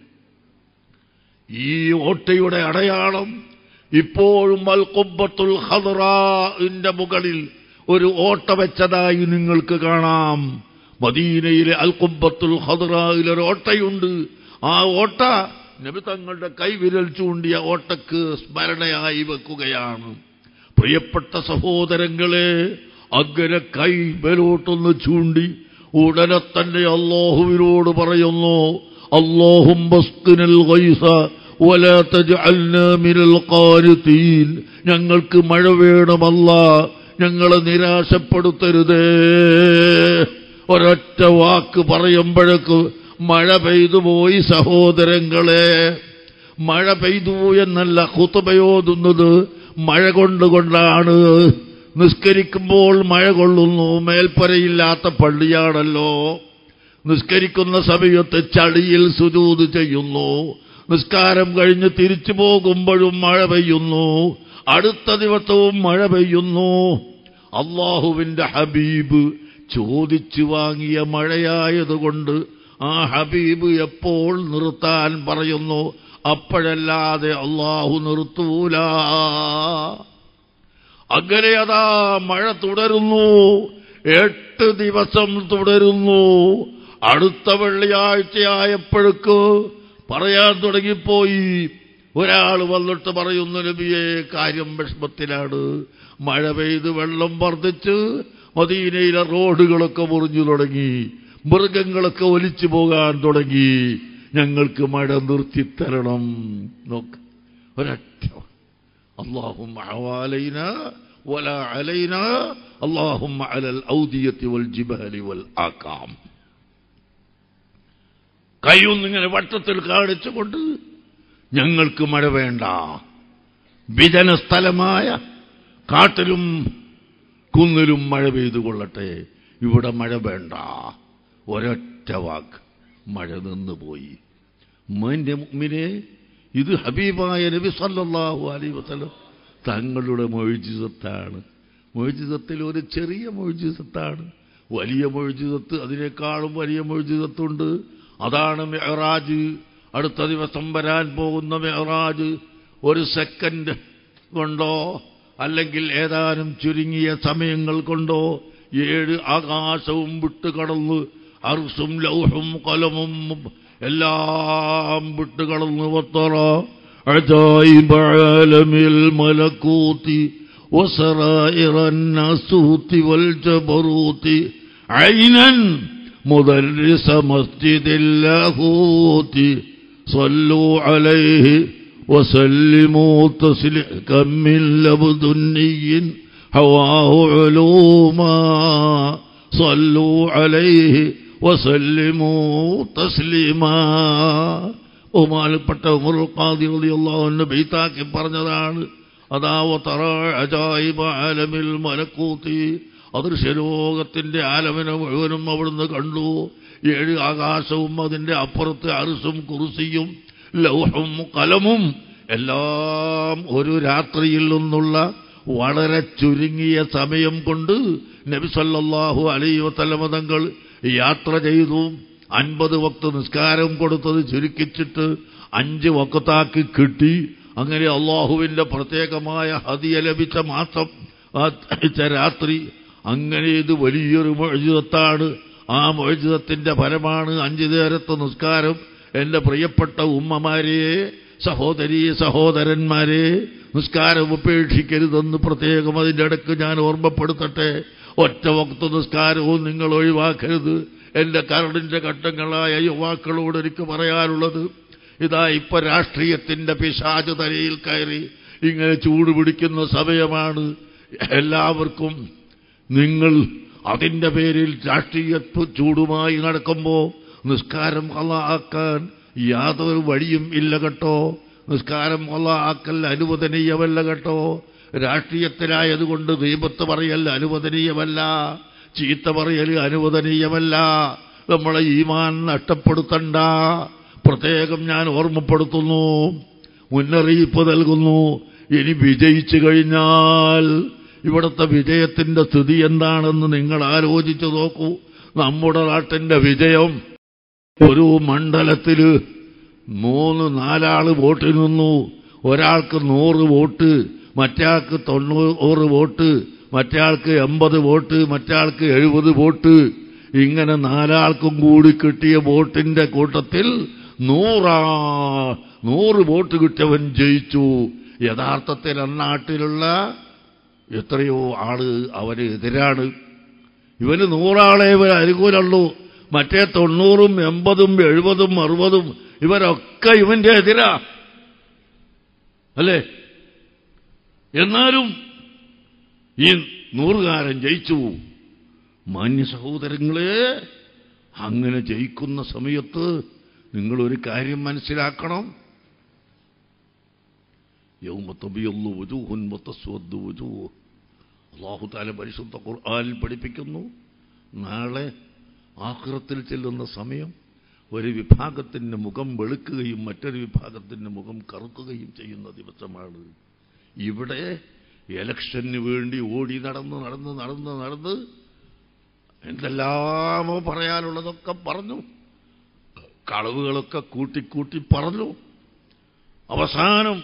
ഈ ഓട്ടയുടെ അടയാളം ഇപ്പോഴും അൽ ഖുബ്ബത്തുൽ ഖദ്റാഇന്റെ മുകളിൽ ഒരു ഓട്ട വെച്ചതായി നിങ്ങൾക്ക് കാണാം. മദീനയിലെ അൽ ഖുബ്ബത്തുൽ ഖദ്റാഇൽ ഒരു ഓട്ടയുണ്ട്. ആ ഓട്ട നബി തങ്ങളുടെ കൈവിരൽ ചൂണ്ടിയ ഓട്ടക്ക് സ്മരണയായി വെക്കുകയാണ്. പ്രിയപ്പെട്ട സഹോദരങ്ങളെ, അങ്ങനെ കൈ മേലോട്ടൊന്ന് ചൂണ്ടി ഉടനെ തന്നെ അല്ലാഹുവിനോട് പറയുന്നു, അല്ലാഹുമ്മ അസ്ഖിനൽ ഗൈസ വലാ തജ്അൽനാ മിനൽ ഖാനിതീൻ. ഞങ്ങൾക്ക് മഴ വേണമല്ലാ, ഞങ്ങളെ നിരാശപ്പെടുത്തരുതേ. ഒരൊറ്റ വാക്ക് പറയുമ്പോഴേക്ക് മഴ പെയ്തു പോയി. സഹോദരങ്ങളെ, മഴ പെയ്തു എന്നല്ല ഖുതുബയോതുന്നത്, മഴ കൊണ്ടുകൊണ്ടാണ്. നിസ്കരിക്കുമ്പോൾ മഴ കൊള്ളുന്നു, മേൽപ്പരയില്ലാത്ത പള്ളിയാണല്ലോ. നിസ്കരിക്കുന്ന സമയത്ത് ചളിയിൽ സുജൂദ് ചെയ്യുന്നു. നിസ്കാരം കഴിഞ്ഞ് തിരിച്ചു പോകുമ്പോഴും മഴ പെയ്യുന്നു, അടുത്ത ദിവസവും മഴ പെയ്യുന്നു. അല്ലാഹുവിന്റെ ഹബീബ് ചോദിച്ചു വാങ്ങിയ മഴയായതുകൊണ്ട് ആ ഹബീബ് എപ്പോൾ നിർത്താൻ പറയുന്നു, അപ്പോഴല്ലാതെ അല്ലാഹു നിർത്തൂല. അങ്ങനെ അതാ മഴ തുടരുന്നു, എട്ട് ദിവസം തുടരുന്നു. അടുത്ത വെള്ളിയാഴ്ചയായപ്പോഴേക്ക് പറയാൻ തുടങ്ങിപ്പോയി. ഒരാൾ വന്നിട്ട് പറയുന്നു, നബിയെ കാര്യം വിഷമത്തിലാണ്, മഴ പെയ്ത് വെള്ളം വർദ്ധിച്ച് മദീനയിലെ റോഡുകളൊക്കെ മുറിഞ്ഞു തുടങ്ങി, മൃഗങ്ങളൊക്കെ ഒലിച്ചു പോകാൻ തുടങ്ങി, ഞങ്ങൾക്ക് മഴ നിർത്തിത്തരണം. നോക്ക്, ഒരൊറ്റ അല്ലാഹുമ്മ ഹവാലൈനാ വലാ അലൈനാ അല്ലാഹുമ്മ അലൽ ഔദിയത്തി വൽ ജിബാലി വൽ ആകാം. കൈയൊന്നിങ്ങനെ വട്ടത്തിൽ കാണിച്ചുകൊണ്ട് ഞങ്ങൾക്ക് മഴ വേണ്ട, വിജന സ്ഥലമായ കാട്ടിലും കുന്നിലും മഴ പെയ്തു കൊള്ളട്ടെ, ഇവിടെ മഴ വേണ്ട. ഒരൊറ്റ വാക്ക്, മഴ നിന്നുപോയി. മോന്റെ മുഅ്മിനേ, ഇത് ഹബീബായ നബി സല്ലല്ലാഹു അലൈഹി വസല്ലം തങ്ങളുടെ മുഅ്ജിസത്താണ്. മുഅ്ജിസത്തിൽ ഒരു ചെറിയ മുഅ്ജിസത്താണ്, വലിയ മുഅ്ജിസത്ത് അതിനേക്കാളും വലിയ മുഅ്ജിസത്തുണ്ട്. അതാണ് മിഅ്റാജ്. അടുത്ത ദിവസം വരാൻ പോകുന്ന മിഅ്റാജ് ഒരു സെക്കൻഡ് കൊണ്ടോ അല്ലെങ്കിൽ ഏതാനും ചുരുങ്ങിയ സമയങ്ങൾ കൊണ്ടോ ഏഴ് ആകാശവും വിട്ടുകടന്ന് അർശും ലൗഹും ഖലമും എല്ലാം വിട്ടുകടന്ന് വത്തറ അജായിബ ആലമിൽ മലകൂതി വസറായിറ അന്നാസൂതി വൽ ജബറൂതി ഐനൻ മുദർരിസ മസ്ജിദിൽ ലാഹൂതി സ്വല്ലു അലൈഹി وسلموا تسليما كم من لبدني هواه علوما صلوا عليه وسلموا تسليما. ബഹുമാനപ്പെട്ട ഉമറുൽ ഖാദി റളിയല്ലാഹു അൻഹു ബൈത്താക്കി പറഞ്ഞതാണ്, അതാ വതറ അജായിബ ആലമിൽ മലകൂതി, അദൃശ്യലോകത്തിന്റെ ആലമിനെ മുഴുവനും അവിടുന്ന് കണ്ടു. ഏഴ് ആകാശവും അതിന്റെ അപ്പുറത്ത് അർശും കുർസിയും ലൗഹും കലമും എല്ലാം ഒരു രാത്രിയിൽ നിന്നുള്ള വളരെ ചുരുങ്ങിയ സമയം കൊണ്ട് നബി സല്ലല്ലാഹു അലൈഹി വസല്ലം തങ്ങൾ യാത്ര ചെയ്തു. അൻപത് വക്ത് നിസ്കാരം കൊടുത്തത് ചുരുക്കിച്ചിട്ട് അഞ്ച് വക്താക്കി കിട്ടി. അങ്ങനെ അള്ളാഹുവിന്റെ പ്രത്യേകമായ ഹദിയ ലഭിച്ച മാസം രാത്രി. അങ്ങനെ ഇത് വലിയൊരു മുഅ്ജിസത്താണ്. ആ മുഅ്ജിസത്തിന്റെ ഫലമാണ് അഞ്ചു നേരത്തെ നിസ്കാരം. എന്റെ പ്രിയപ്പെട്ട ഉമ്മമാരെ, സഹോദരീ സഹോദരന്മാരെ, നിസ്കാരം ഉപേക്ഷിക്കരുതെന്ന് പ്രത്യേകം അതിൻ്റെ ഇടയ്ക്ക് ഞാൻ ഓർമ്മപ്പെടുത്തട്ടെ. ഒറ്റ വക്ത് നിസ്കാരവും നിങ്ങൾ ഒഴിവാക്കരുത്. എന്റെ കരടിന്റെ ഘട്ടങ്ങളായ യുവാക്കളോട് എനിക്ക് പറയാനുള്ളത്, ഇതാ ഇപ്പൊ രാഷ്ട്രീയത്തിന്റെ പിശാച് തലയിൽ കയറി ഇങ്ങനെ ചൂടുപിടിക്കുന്ന സമയമാണ്. എല്ലാവർക്കും നിങ്ങൾ അതിന്റെ പേരിൽ രാഷ്ട്രീയ ചൂടുമായി നടക്കുമ്പോ നിസ്കാരം ഖളാ ആക്കാൻ യാതൊരു വഴിയും ഇല്ല കേട്ടോ. നിസ്കാരം ആക്കൽ അനുവദനീയമല്ല കേട്ടോ. രാഷ്ട്രീയത്തിലായതുകൊണ്ട് ഗീബത്ത് പറയൽ അനുവദനീയമല്ല, ചീത്ത പറയൽ അനുവദനീയമല്ല. നമ്മളെ ഈമാൻ നഷ്ടപ്പെടുത്തണ്ട. പ്രത്യേകം ഞാൻ ഓർമ്മപ്പെടുത്തുന്നു, മുന്നറിയിപ്പ് നൽകുന്നു. ഇനി വിജയിച്ചു കഴിഞ്ഞാൽ ഇവിടുത്തെ വിജയത്തിന്റെ സ്ഥിതി എന്താണെന്ന് നിങ്ങൾ ആലോചിച്ചു നോക്കൂ. നമ്മുടെ നാട്ടിന്റെ വിജയം, ഒരു മണ്ഡലത്തില് മൂന്ന് നാലാള് വോട്ടിൽ നിന്നു. ഒരാൾക്ക് നൂറ് വോട്ട്, മറ്റയാൾക്ക് തൊണ്ണൂറ് വോട്ട്, മറ്റയാൾക്ക് എൺപത് വോട്ട്, മറ്റയാൾക്ക് എഴുപത് വോട്ട്. ഇങ്ങനെ നാലാൾക്കും കൂടി കിട്ടിയ വോട്ടിന്റെ കൂട്ടത്തിൽ നൂറാ നൂറ് വോട്ട് കിട്ടിയവൻ ജയിച്ചു. യഥാർത്ഥത്തിൽ അന്നാട്ടിലുള്ള എത്രയോ ആള് അവന് എതിരാണ്. ഇവന് നൂറാളെ ഇവർ അനുകൂലമുള്ളൂ, മറ്റേ തൊണ്ണൂറും എൺപതും എഴുപതും അറുപതും ഇവരൊക്കെ ഇവന്റെ എതിരാ അല്ലേ. എന്നാലും ഈ നൂറുകാരൻ ജയിച്ചു. മാന്യ സഹോദരങ്ങളെ, അങ്ങനെ ജയിക്കുന്ന സമയത്ത് നിങ്ങളൊരു കാര്യം മനസ്സിലാക്കണം. യൗമ തബിയദ്ദു വുജൂഹുൻ വതസ്വദ്ദു വുജൂഹ്. അല്ലാഹു തആല പരിശുദ്ധ ഖുർആനിൽ പഠിപ്പിക്കുന്നു, നാളെ ആഖിറത്തിൽ ചെല്ലുന്ന സമയം ഒരു വിഭാഗത്തിന്റെ മുഖം വെളുക്കുകയും മറ്റൊരു വിഭാഗത്തിന്റെ മുഖം കറുക്കുകയും ചെയ്യുന്ന ദിവസമാണ്. ഇവിടെ ഇലക്ഷന് വേണ്ടി ഓടി നടന്ന് നടന്ന് നടന്ന് നടന്ന് എന്തെല്ലാമോ പറയാനുള്ളതൊക്കെ പറഞ്ഞു, കളവുകളൊക്കെ കൂട്ടിക്കൂട്ടി പറഞ്ഞു. അവസാനം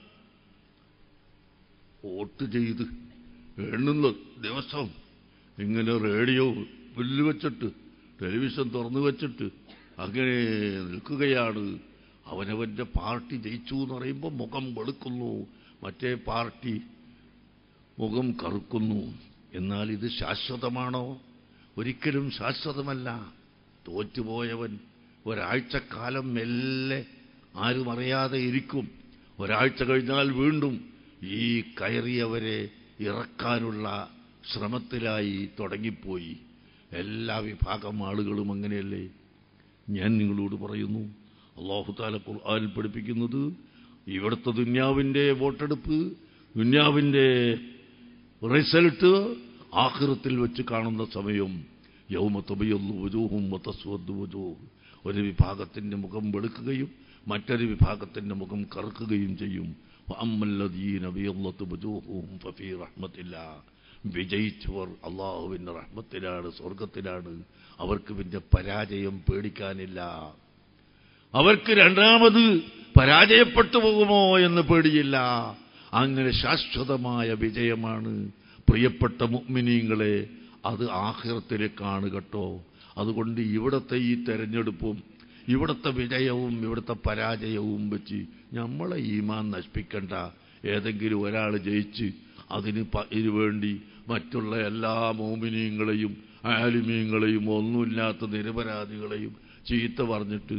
വോട്ട് ചെയ്ത് എണ്ണുന്ന ദിവസം ഇങ്ങനെ റേഡിയോ പുല്ല് വെച്ചിട്ട് ടെലിവിഷൻ തുറന്നു വെച്ചിട്ട് അങ്ങനെ നിൽക്കുകയാണ്. അവനവന്റെ പാർട്ടി ജയിച്ചു എന്ന് പറയുമ്പോൾ മുഖം വെളുക്കുന്നു, മറ്റേ പാർട്ടി മുഖം കറുക്കുന്നു. എന്നാൽ ഇത് ശാശ്വതമാണോ? ഒരിക്കലും ശാശ്വതമല്ല. തോറ്റുപോയവൻ ഒരാഴ്ചക്കാലം മെല്ലെ ആരും അറിയാതെ ഇരിക്കും. ഒരാഴ്ച കഴിഞ്ഞാൽ വീണ്ടും ഈ കയറിയവരെ ഇറക്കാനുള്ള ശ്രമത്തിലായി തുടങ്ങിപ്പോയി. എല്ലാ വിഭാഗം ആളുകളും അങ്ങനെയല്ലേ. ഞാൻ നിങ്ങളോട് പറയുന്നു, അല്ലാഹു തആല ഖുർആനിൽ പഠിപ്പിക്കുന്നത്, ഇവിടുത്തെ ദുന്യാവിന്റെ വോട്ടെടുപ്പ്, ദുന്യാവിന്റെ റിസൾട്ട് ആഖിറത്തിൽ വെച്ച് കാണുന്ന സമയം യൗമ തബിയദ്ദു വുജൂഹുൻ വതസ്വദ്ദു വുജൂഹ്. ഒരു വിഭാഗത്തിന്റെ മുഖം വെളുക്കുകയും മറ്റൊരു വിഭാഗത്തിന്റെ മുഖം കറുക്കുകയും ചെയ്യും. വഅമ്മല്ലദീന ബിയദ്ദത് വുജൂഹുഹും ഫഫീ റഹ്മത്തില്ലാഹ്. വിജയിച്ചവർ അല്ലാഹുവിന്റെ റഹ്മത്തിലാണ്, സ്വർഗത്തിലാണ്. അവർക്ക് പിന്നെ പരാജയം പേടിക്കാനില്ല. അവർക്ക് രണ്ടാമത് പരാജയപ്പെട്ടു പോകുമോ എന്ന് പേടിയില്ല. അങ്ങനെ ശാശ്വതമായ വിജയമാണ്. പ്രിയപ്പെട്ട മുഅ്മിനീങ്ങളെ, അത് ആഖിറത്തിലേക്കാണ് കേട്ടോ. അതുകൊണ്ട് ഇവിടത്തെ ഈ തെരഞ്ഞെടുപ്പും ഇവിടുത്തെ വിജയവും ഇവിടുത്തെ പരാജയവും വെച്ച് നമ്മളെ ഈമാൻ നശിപ്പിക്കണ്ട. ഏതെങ്കിലും ഒരാൾ ജയിച്ച് അതിന് ഇതിനുവേണ്ടി മറ്റുള്ള എല്ലാ മുഅ്മിനീങ്ങളെയും ആലിമീങ്ങളെയും ഒന്നുമില്ലാത്ത നിരപരാധികളെയും ചീത്ത പറഞ്ഞിട്ട്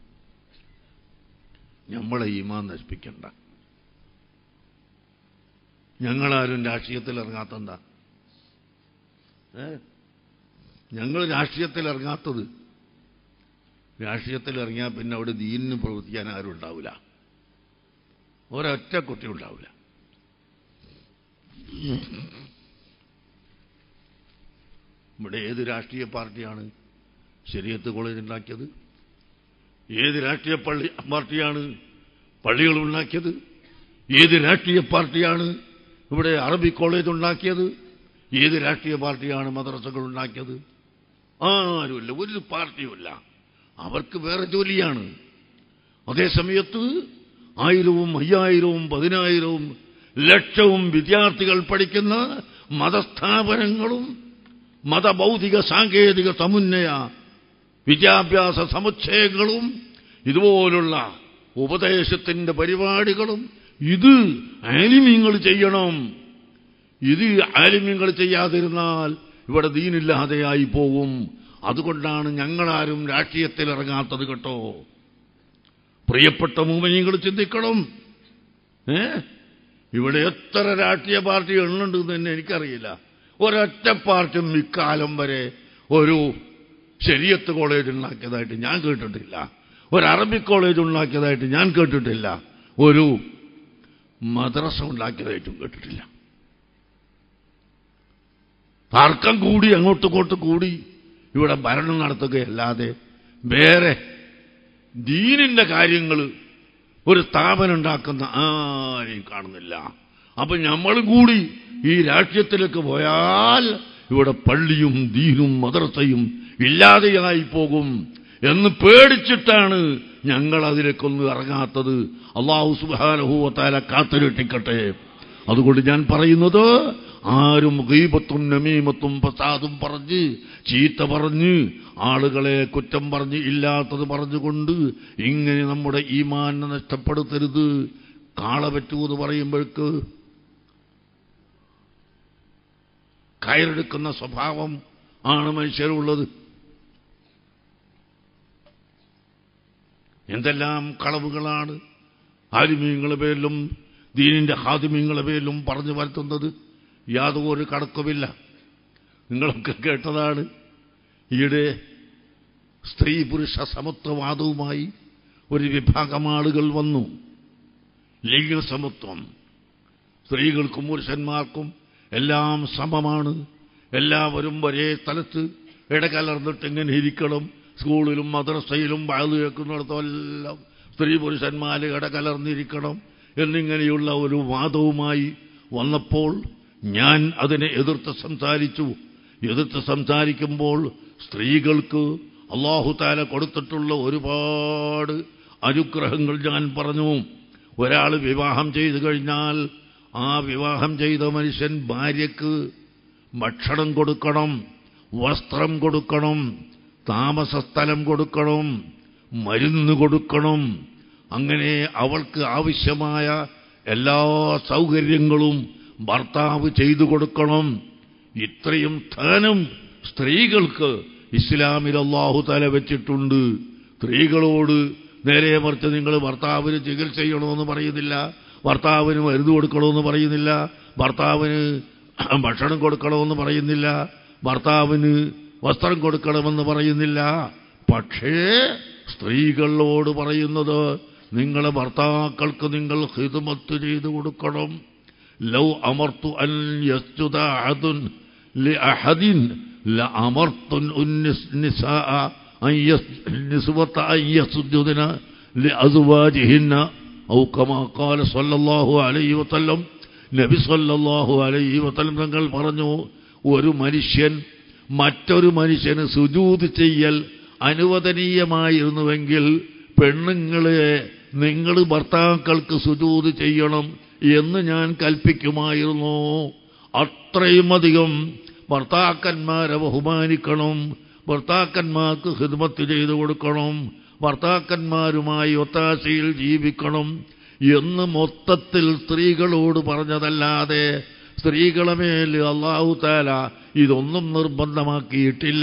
നമ്മളെ ഈമാൻ നശിപ്പിക്കണ്ട. ഞങ്ങളാരും രാഷ്ട്രീയത്തിൽ ഇറങ്ങാത്തെന്താ? ഏ ഞങ്ങൾ രാഷ്ട്രീയത്തിൽ ഇറങ്ങാത്തത്, രാഷ്ട്രീയത്തിൽ ഇറങ്ങിയാൽ പിന്നെ അവിടെ ദീനിന് പ്രവർത്തിക്കാൻ ആരും ഉണ്ടാവില്ല, ഒരൊറ്റ കുട്ടി ഉണ്ടാവില്ല. ഇവിടെ ഏത് രാഷ്ട്രീയ പാർട്ടിയാണ് ശരീഅത്ത് കോളേജ് ഉണ്ടാക്കിയത്? ഏത് രാഷ്ട്രീയ പള്ളി പാർട്ടിയാണ് പള്ളികൾ ഉണ്ടാക്കിയത്? ഏത് രാഷ്ട്രീയ പാർട്ടിയാണ് ഇവിടെ അറബി കോളേജ് ഉണ്ടാക്കിയത്? ഏത് രാഷ്ട്രീയ പാർട്ടിയാണ് മദ്രസകൾ ഉണ്ടാക്കിയത്? ആരുമില്ല, ഒരു പാർട്ടിയുമില്ല. അവർക്ക് വേറെ ജോലിയാണ്. അതേസമയത്ത് ആയിരവും അയ്യായിരവും പതിനായിരവും ലക്ഷവും വിദ്യാർത്ഥികൾ പഠിക്കുന്ന മതസ്ഥാപനങ്ങളും മതബൗദ്ധിക സാങ്കേതിക സമുന്നയ വിദ്യാഭ്യാസ സമുച്ചയങ്ങളും ഇതുപോലുള്ള ഉപദേശത്തിന്റെ പരിപാടികളും ഇത് ആലിമീങ്ങൾ ചെയ്യണം. ഇത് ആലിമീങ്ങൾ ചെയ്യാതിരുന്നാൽ ഇവിടെ ദീനില്ലാതെയായി പോകും. അതുകൊണ്ടാണ് ഞങ്ങളാരും രാഷ്ട്രീയത്തിൽ ഇറങ്ങാത്തത് കേട്ടോ. പ്രിയപ്പെട്ട മുഅ്മിനീങ്ങൾ ചിന്തിക്കണം. ഏ ഇവിടെ എത്ര രാഷ്ട്രീയ പാർട്ടി എണ്ണുണ്ടെന്ന് തന്നെ എനിക്കറിയില്ല. ഒരൊറ്റ പാർട്ടിയും ഇക്കാലം വരെ ഒരു ശരീഅത്ത് കോളേജ് ഉണ്ടാക്കിയതായിട്ട് ഞാൻ കേട്ടിട്ടില്ല. ഒരു അറബിക് കോളേജ് ഉണ്ടാക്കിയതായിട്ട് ഞാൻ കേട്ടിട്ടില്ല. ഒരു മദ്രസ ഉണ്ടാക്കിയതായിട്ടും കേട്ടിട്ടില്ല. തർക്കം കൂടി അങ്ങോട്ടും കൂടി ഇവിടെ ഭരണം നടത്തുകയല്ലാതെ വേറെ ദീനിന്റെ കാര്യങ്ങൾ ഒരു സ്ഥാപനം ഉണ്ടാക്കുന്ന ആരെയും കാണുന്നില്ല. അപ്പൊ നമ്മളും കൂടി ഈ രാഷ്ട്രീയത്തിലേക്ക് പോയാൽ ഇവിടെ പള്ളിയും ദീനും മദ്രസയും ഇല്ലാതെയായി പോകും എന്ന് പേടിച്ചിട്ടാണ് ഞങ്ങൾ അതിലേക്കൊന്നും ഇറങ്ങാത്തത്. അല്ലാഹു സുബ്ഹാനഹു വ തആല കാത്തുരക്ഷിക്കട്ടെ. അതുകൊണ്ട് ഞാൻ പറയുന്നത്, ആരും ഗീബത്തും നമീമത്തും ഫസാദും പറഞ്ഞ് ചീത്ത പറഞ്ഞ് ആളുകളെ കുറ്റം പറഞ്ഞ് ഇല്ലാത്തത് പറഞ്ഞുകൊണ്ട് ഇങ്ങനെ നമ്മുടെ ഈമാനെ നഷ്ടപ്പെടുത്തരുത്. കാള പറ്റൂ എന്ന് പറയുമ്പോഴേക്ക് കയറെടുക്കുന്ന സ്വഭാവം ആണ് മനുഷ്യരുള്ളത്. എന്തെല്ലാം കളവുകളാണ് ആലിമീങ്ങളുടെ പേരിലും ദീനിന്റെ ഹാദിമീങ്ങളുടെ പേരിലും പറഞ്ഞു വരുത്തുന്നത്. യാതൊരു കണക്കുമില്ല. നിങ്ങളൊക്കെ കേട്ടതാണ്, ഈയിടെ സ്ത്രീ പുരുഷ സമത്വവാദവുമായി ഒരു വിഭാഗം ആളുകൾ വന്നു. ലിംഗസമത്വം, സ്ത്രീകൾക്കും പുരുഷന്മാർക്കും എല്ലാം സമമാണ്, എല്ലാവരും ഒരേ സ്ഥലത്ത് ഇടകലർന്നിട്ട് എങ്ങനെ ഇരിക്കണം, സ്കൂളിലും മദ്രസയിലും വഅദ് കേൾക്കുന്നിടത്തെല്ലാം സ്ത്രീ പുരുഷന്മാർ ഇടകലർന്നിരിക്കണം എന്നിങ്ങനെയുള്ള ഒരു വാദവുമായി വന്നപ്പോൾ ഞാൻ അതിനെ എതിർത്ത് സംസാരിച്ചു. എതിർത്ത് സംസാരിക്കുമ്പോൾ സ്ത്രീകൾക്ക് അല്ലാഹു തആല കൊടുത്തിട്ടുള്ള ഒരുപാട് അനുഗ്രഹങ്ങൾ ഞാൻ പറഞ്ഞു. ഒരാൾ വിവാഹം ചെയ്തു കഴിഞ്ഞാൽ ആ വിവാഹം ചെയ്ത മനുഷ്യൻ ഭാര്യയ്ക്ക് ഭക്ഷണം കൊടുക്കണം, വസ്ത്രം കൊടുക്കണം, താമസ സ്ഥലം കൊടുക്കണം, മരുന്ന് കൊടുക്കണം. അങ്ങനെ അവൾക്ക് ആവശ്യമായ എല്ലാ സൗകര്യങ്ങളും ഭർത്താവ് ചെയ്തു കൊടുക്കണം. ഇത്രയും സ്ഥാനം സ്ത്രീകൾക്ക് ഇസ്ലാമിൽ അല്ലാഹു തആല വെച്ചിട്ടുണ്ട്. സ്ത്രീകളോട് നേരെ മറിച്ച് നിങ്ങൾ ഭർത്താവിന് ചികിത്സ ചെയ്യണമെന്ന് പറയുന്നില്ല, ഭർത്താവിന് മരുന്ന് കൊടുക്കണമെന്ന് പറയുന്നില്ല, ഭർത്താവിന് ഭക്ഷണം കൊടുക്കണമെന്ന് പറയുന്നില്ല, ഭർത്താവിന് വസ്ത്രം കൊടുക്കണമെന്ന് പറയുന്നില്ല. പക്ഷേ സ്ത്രീകളോട് പറയുന്നത്, നിങ്ങളെ ഭർത്താക്കൾക്ക് നിങ്ങൾ ഖിദ്മത്ത് ചെയ്തു കൊടുക്കണം. ലൗ അമർത്തു അൻ യസ്ജുദ അഹദുൻ ലിഅഹദിൻ ലഅമർത്തു النساء അൻ യസ്നിസ്വത അൻ യസ്ജുദന ലിഅസ്വാജിഹിന്ന ഔ കമാ ഖാല സ്വല്ലല്ലാഹു അലൈഹി വസല്ലം. നബി സ്വല്ലല്ലാഹു അലൈഹി വസല്ലം തങ്ങൾ പറഞ്ഞു, ഒരു മനുഷ്യൻ മറ്റൊരു മനുഷ്യന് സുജൂദ് ചെയ്യൽ അനുവദനീയമായിരുന്നുവെങ്കിൽ പെണ്ണുങ്ങളെ നിങ്ങൾ ഭർത്താക്കൾക്ക് സുജൂദ് ചെയ്യണം എന്ന് ഞാൻ കൽപ്പിക്കുമായിരുന്നു. അത്രയും അധികം ഭർത്താക്കന്മാരെ ബഹുമാനിക്കണം, ഭർത്താക്കന്മാർക്ക് ഖിദ്മത്ത് ചെയ്തു കൊടുക്കണം, ഭർത്താക്കന്മാരുമായി ഒത്താശയിൽ ജീവിക്കണം എന്ന് മൊത്തത്തിൽ സ്ത്രീകളോട് പറഞ്ഞതല്ലാതെ സ്ത്രീകളെ മേൽ അല്ലാഹു തആല ഇതൊന്നും നിർബന്ധമാക്കിയിട്ടില്ല.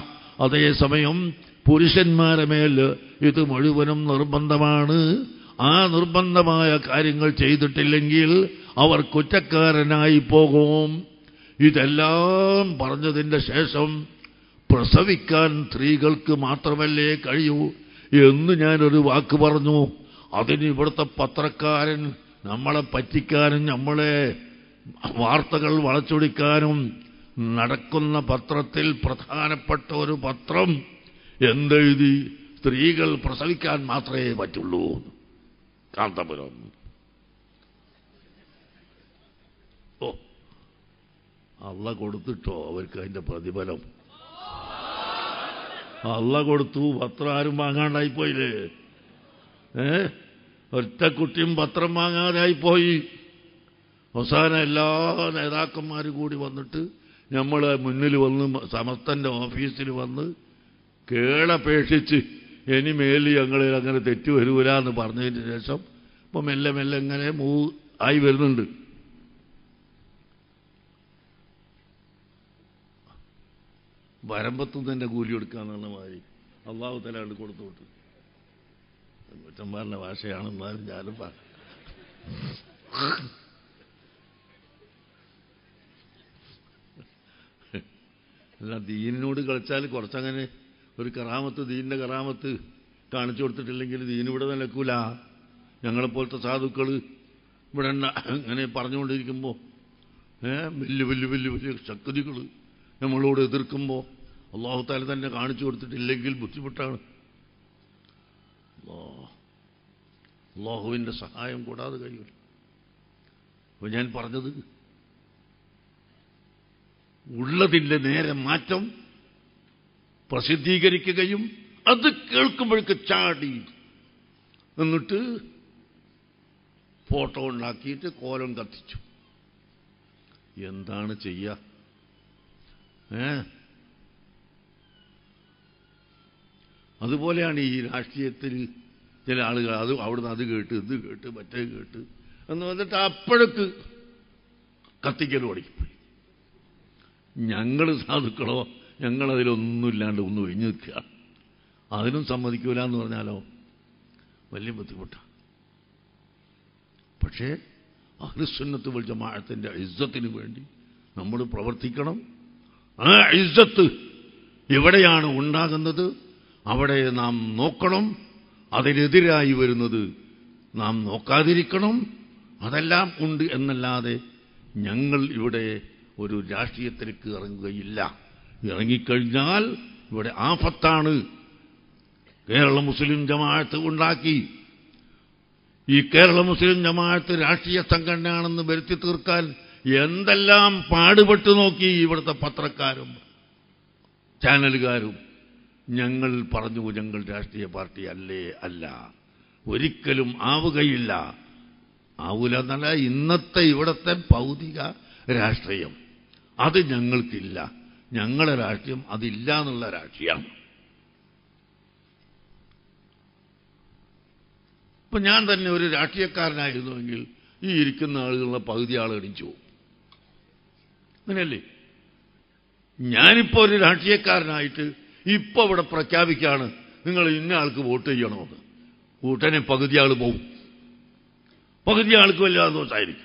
അതേസമയം പുരുഷന്മാരെ മേൽ ഇത് മുഴുവനും നിർബന്ധമാണ്. ആ നിർബന്ധമായ കാര്യങ്ങൾ ചെയ്തിട്ടില്ലെങ്കിൽ അവർ കുറ്റക്കാരനായി പോകും. ഇതെല്ലാം പറഞ്ഞതിന്റെ ശേഷം പ്രസവിക്കാൻ സ്ത്രീകൾക്ക് മാത്രമല്ലേ കഴിയൂ എന്ന് ഞാനൊരു വാക്ക് പറഞ്ഞു. അതിന് ഇവിടുത്തെ പത്രക്കാരൻ നമ്മളെ പറ്റിക്കാനും നമ്മളെ വാർത്തകൾ വളച്ചൊടിക്കാനും നടക്കുന്ന പത്രത്തിൽ പ്രധാനപ്പെട്ട ഒരു പത്രം എന്തെഴുതി, സ്ത്രീകൾ പ്രസവിക്കാൻ മാത്രമേ പറ്റുള്ളൂ. കാന്തപുരം ഓ അള്ള കൊടുത്തിട്ടോ അവർക്ക് അതിന്റെ പ്രതിഫലം. അള്ള കൊടുത്തു, പത്രം ആരും വാങ്ങാണ്ടായിപ്പോയില്ലേ? ഏ ഒറ്റ കുട്ടിയും പത്രം വാങ്ങാതായിപ്പോയി. അവസാനം എല്ലാ നേതാക്കന്മാരും കൂടി വന്നിട്ട് നമ്മളെ മുന്നിൽ വന്ന് സമസ്തന്റെ ഓഫീസിൽ വന്ന് കേളപേക്ഷിച്ച് ഇനി മേലിൽ ഞങ്ങളിൽ അങ്ങനെ തെറ്റു വരൂല എന്ന് പറഞ്ഞതിന് ശേഷം ഇപ്പം മെല്ലെ മെല്ലെ ഇങ്ങനെ മൂവ് ആയി വരുന്നുണ്ട്. വരമ്പത്തുനിന്ന് തന്നെ കൂലി കൊടുക്കാന്നുള്ള മാതിരി അള്ളാഹു തആല കൊടുത്തു വിട്ടു. കുറ്റന്മാരുടെ ഭാഷയാണെന്നാലും ഞാനും പറഞ്ഞു. അല്ല, ദീനിനോട് കളിച്ചാൽ കുറച്ചങ്ങനെ ഒരു കറാമത്ത്, ദീനിന്റെ കറാമത്ത് കാണിച്ചു കൊടുത്തിട്ടില്ലെങ്കിൽ ദീനിവിടെ നിലക്കൂല. ഞങ്ങളെപ്പോലത്തെ സാധുക്കൾ ഇവിടെ ഇങ്ങനെ പറഞ്ഞുകൊണ്ടിരിക്കുമ്പോൾ ഏഹ് വലിയ വലിയ വലിയ വലിയ ശക്തികൾ നമ്മളോട് എതിർക്കുമ്പോൾ അല്ലാഹു തആല തന്നെ കാണിച്ചു കൊടുത്തിട്ടില്ലെങ്കിൽ ബുദ്ധിമുട്ടാണ്. അല്ലാഹുവിൻ്റെ സഹായം കൂടാതെ കഴിയില്ല. അപ്പോൾ ഞാൻ പറഞ്ഞത് ഉള്ളതിൻ്റെ നേരെ മാറ്റം പ്രസിദ്ധീകരിക്കുകയും അത് കേൾക്കുമ്പോഴേക്ക് ചാടി എന്നിട്ട് ഫോട്ടോ ഉണ്ടാക്കിയിട്ട് കോലം കത്തിച്ചു. എന്താണ് ചെയ്യുക? ഏ അതുപോലെയാണ് ഈ രാഷ്ട്രീയത്തിൽ ചില ആളുകൾ അത് അവിടുന്ന് അത് കേട്ട് ഇത് കേട്ട് മറ്റേ കേട്ട് എന്ന് വന്നിട്ട് അപ്പോഴേക്ക് കത്തിക്കൽ ഓടിപ്പോയി. ഞങ്ങൾ സാധുക്കളോ ഞങ്ങളതിലൊന്നുമില്ലാണ്ട് ഒന്ന് ഒഴിഞ്ഞു നിൽക്കുക, അതിനും സമ്മതിക്കൂല എന്ന് പറഞ്ഞാലോ വലിയ ബുദ്ധിമുട്ടാണ്. പക്ഷേ അഹ്ലുസുന്നത്ത് വൽ ജമാഅത്തിന്റെ ഇസ്സത്തിന് വേണ്ടി നമ്മൾ പ്രവർത്തിക്കണം. ആ ഇസ്സത്ത് എവിടെയാണ് ഉണ്ടാകുന്നത് അവിടെ നാം നോക്കണം. അതിനെതിരായി വരുന്നത് നാം നോക്കാതിരിക്കണം. അതെല്ലാം ഉണ്ട് എന്നല്ലാതെ ഞങ്ങൾ ഇവിടെ ഒരു രാഷ്ട്രീയത്തിലേക്ക് ഇറങ്ങുകയില്ല. ഇറങ്ങിക്കഴിഞ്ഞാൽ ഇവിടെ ആഫത്താണ്. കേരള മുസ്ലിം ജമാഅത്ത് ഉണ്ടാക്കി ഈ കേരള മുസ്ലിം ജമാഅത്ത് രാഷ്ട്രീയ സംഘടനയാണെന്ന് വരുത്തി തീർക്കാൻ എന്തെല്ലാം പാടുപെട്ട് നോക്കി ഇവിടുത്തെ പത്രക്കാരും ചാനലുകാരും. ഞങ്ങൾ പറഞ്ഞു ഞങ്ങൾ രാഷ്ട്രീയ പാർട്ടി അല്ലേ, അല്ല, ഒരിക്കലും ആവുകയില്ല. ആവൂല എന്നല്ല, ഇന്നത്തെ ഇവിടത്തെ ഭൗതിക രാഷ്ട്രീയം അത് ഞങ്ങൾക്കില്ല. ഞങ്ങളുടെ രാഷ്ട്രീയം അതില്ല എന്നുള്ള രാഷ്ട്രീയമാണ്. ഇപ്പൊ ഞാൻ തന്നെ ഒരു രാഷ്ട്രീയക്കാരനായിരുന്നുവെങ്കിൽ ഈ ഇരിക്കുന്ന ആളുകളുടെ പകുതി ആൾ എണിച്ചു പോകും. അങ്ങനെയല്ലേ? ഞാനിപ്പോ ഒരു രാഷ്ട്രീയക്കാരനായിട്ട് ഇപ്പൊ ഇവിടെ പ്രഖ്യാപിക്കുകയാണ് നിങ്ങൾ ഇന്ന ആൾക്ക് വോട്ട് ചെയ്യണമെന്ന്. കൂട്ടനെ പകുതി ആൾ പോവും, പകുതി ആൾക്ക് വല്ലാതെ ദോഷമായിരിക്കും.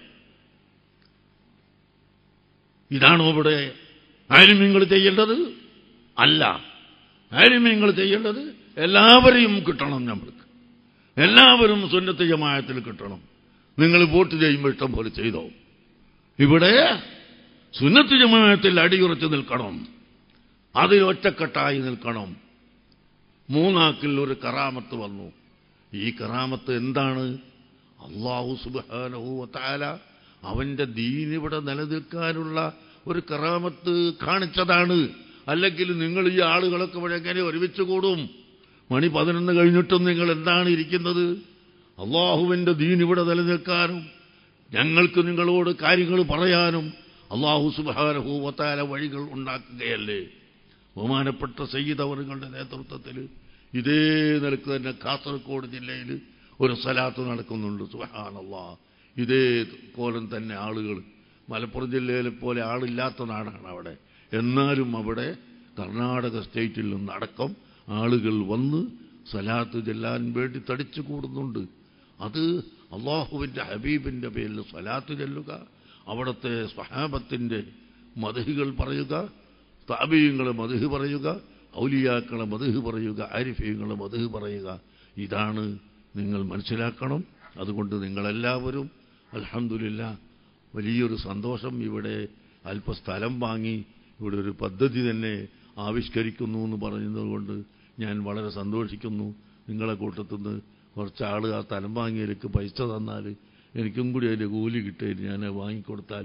ഇതാണോ ഇവിടെ ആലിമീങ്ങൾ ചെയ്യേണ്ടത്? അല്ല. ആലിമീങ്ങൾ ചെയ്യേണ്ടത് എല്ലാവരെയും കിട്ടണം. നമ്മൾക്ക് എല്ലാവരും സുന്നത്ത് ജമാഅത്തിൽ കിട്ടണം. നിങ്ങൾ വോട്ട് ചെയ്യുമ്പോൾ ഇഷ്ടം പോലെ ചെയ്തോ. ഇവിടെ സുന്നത്ത് ജമാഅത്തിൽ അടിയുറച്ച് നിൽക്കണം, അതിൽ ഒറ്റക്കെട്ടായി നിൽക്കണം. മൂന്നാക്കിൽ ഒരു കറാമത്ത് വന്നു. ഈ കറാമത്ത് എന്താണ്? അല്ലാഹു സുബ്ഹാനഹു വ തആല അവന്റെ ദീൻ ഇവിടെ നിലനിൽക്കാനുള്ള ഒരു കറാമത്ത് കാണിച്ചതാണ്. അല്ലെങ്കിൽ നിങ്ങൾ ഈ ആളുകളൊക്കെ ഇവിടെ എങ്ങനെ ഒരുമിച്ച് കൂടും? മണി പതിനൊന്ന് കഴിഞ്ഞിട്ടും നിങ്ങൾ എന്താണ് ഇരിക്കുന്നത്? അള്ളാഹുവിന്റെ ദീൻ ഇവിടെ നിലനിൽക്കാനും ഞങ്ങൾക്ക് നിങ്ങളോട് കാര്യങ്ങൾ പറയാനും അല്ലാഹു സുബ്ഹാനഹു വ തആല വഴികൾ ഉണ്ടാക്കുകയല്ലേ. ബഹുമാനപ്പെട്ട സയ്യിദ് അവറുകളുടെ നേതൃത്വത്തിൽ ഇതേ നിലക്ക് തന്നെ കാസർഗോഡ് ജില്ലയിൽ ഒരു സലാത്ത് നടക്കുന്നുണ്ട്. സുബ്ഹാനല്ലാഹ്. ഇതേ കോലം തന്നെ ആളുകൾ, മലപ്പുറം ജില്ലയിലെ പോലെ ആളില്ലാത്ത നാടാണ് അവിടെ. എന്നാലും അവിടെ കർണാടക സ്റ്റേറ്റിൽ നിന്നടക്കം ആളുകൾ വന്ന് സലാത്ത് ചെല്ലാൻ വേണ്ടി തടിച്ചു കൂടുന്നുണ്ട്. അത് അള്ളാഹുവിൻ്റെ ഹബീബിൻ്റെ പേരിൽ സലാത്ത് ചെല്ലുക, അവിടുത്തെ സ്വഹാബത്തിൻ്റെ മദ്ഹുകൾ പറയുക, താബീങ്ങളെ മദ്ഹ് പറയുക, ഔലിയാക്കളെ മദ്ഹ് പറയുക, ആരിഫീങ്ങളെ മദ്ഹ് പറയുക. ഇതാണ് നിങ്ങൾ മനസ്സിലാക്കണം. അതുകൊണ്ട് നിങ്ങളെല്ലാവരും അൽഹംദുലില്ലാഹ് വലിയൊരു സന്തോഷം. ഇവിടെ അല്പസ്ഥലം വാങ്ങി ഇവിടെ ഒരു പദ്ധതി തന്നെ ആവിഷ്കരിക്കുന്നു എന്ന് പറയുന്നതുകൊണ്ട് ഞാൻ വളരെ സന്തോഷിക്കുന്നു. നിങ്ങളെ കൂട്ടത്തുനിന്ന് കുറച്ചാൾ ആ സ്ഥലം വാങ്ങിയതിലേക്ക് പൈസ തന്നാൽ എനിക്കും കൂടി അതിൻ്റെ കൂലി കിട്ടിയിട്ട് ഞാൻ വാങ്ങിക്കൊടുത്താൽ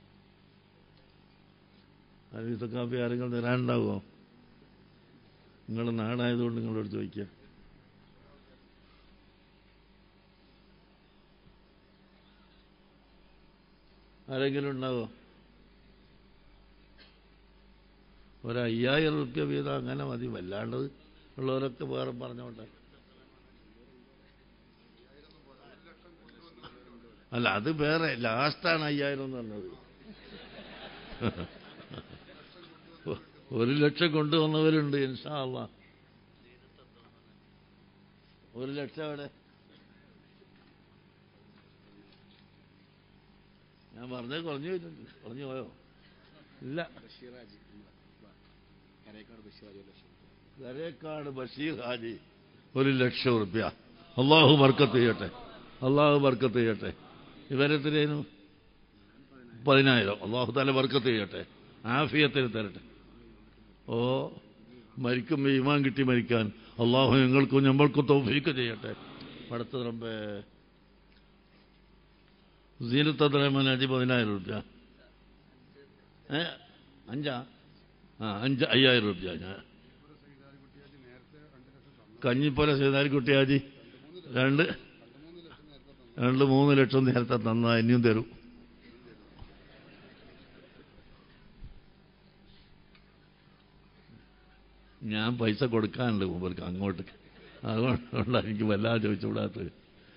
അത് കാപ്പി ആരെങ്കിലും തരാനുണ്ടാവുമോ? നിങ്ങളുടെ നാടായതുകൊണ്ട് നിങ്ങളോട് ചോദിക്കുക. ആരെങ്കിലും ഉണ്ടാവോ? ഒരു അയ്യായിരം റുപ്യ വീതം അങ്ങനെ മതി. വല്ലാണ്ട് ഉള്ളവരൊക്കെ വേറെ പറഞ്ഞോട്ടെ. അല്ല, അത് വേറെ ലാസ്റ്റാണ് അയ്യായിരം എന്ന് പറഞ്ഞത്. ഒരു ലക്ഷം കൊണ്ടുവന്നവരുണ്ട് ഇൻഷാ അല്ലാഹ്. ഒരു ലക്ഷം അവിടെ ഞാൻ പറഞ്ഞേ കുറഞ്ഞു പോയിട്ടുണ്ട്. കുറഞ്ഞു പോയോ? ഇല്ല. കരേക്കാട് ബഷീർ ഹാജി ഒരു ലക്ഷം റുപ്യ. അള്ളാഹു ബർക്കത്ത് ചെയ്യട്ടെ. അള്ളാഹു ബർക്കത്ത് ചെയ്യട്ടെ. ഇവരെത്രയും പതിനായിരം. അള്ളാഹു തആല ബർക്കത്ത് ചെയ്യട്ടെ, ആഫിയത്തിന് തരട്ടെ. ഓ മരിക്കുമ്പോൾ ഈമാൻ കിട്ടി മരിക്കാൻ അള്ളാഹു ഞങ്ങൾക്കും ഞമ്മൾക്കും തൗഫീഖ് ചെയ്യട്ടെ. അടുത്ത റബ്ബേ സീനത്ത് അബ്ദുറഹ്മാൻ ഹാജി പതിനായിരം റുപ്യ. ഏ അഞ്ചാ ആ അഞ്ച് അയ്യായിരം റുപ്യ. ഞാൻ കഞ്ഞിപ്പുര സീതാരിക്കുട്ടി ഹാജി രണ്ട് രണ്ട് മൂന്ന് ലക്ഷം നേരത്തെ തന്നാ ഇനിയും തരും. ഞാൻ പൈസ കൊടുക്കാനുണ്ട് മുമ്പർക്ക് അങ്ങോട്ട്, അതുകൊണ്ടാണ് എനിക്ക് വല്ലാതെ ചോദിച്ചുകൂടാത്തത്.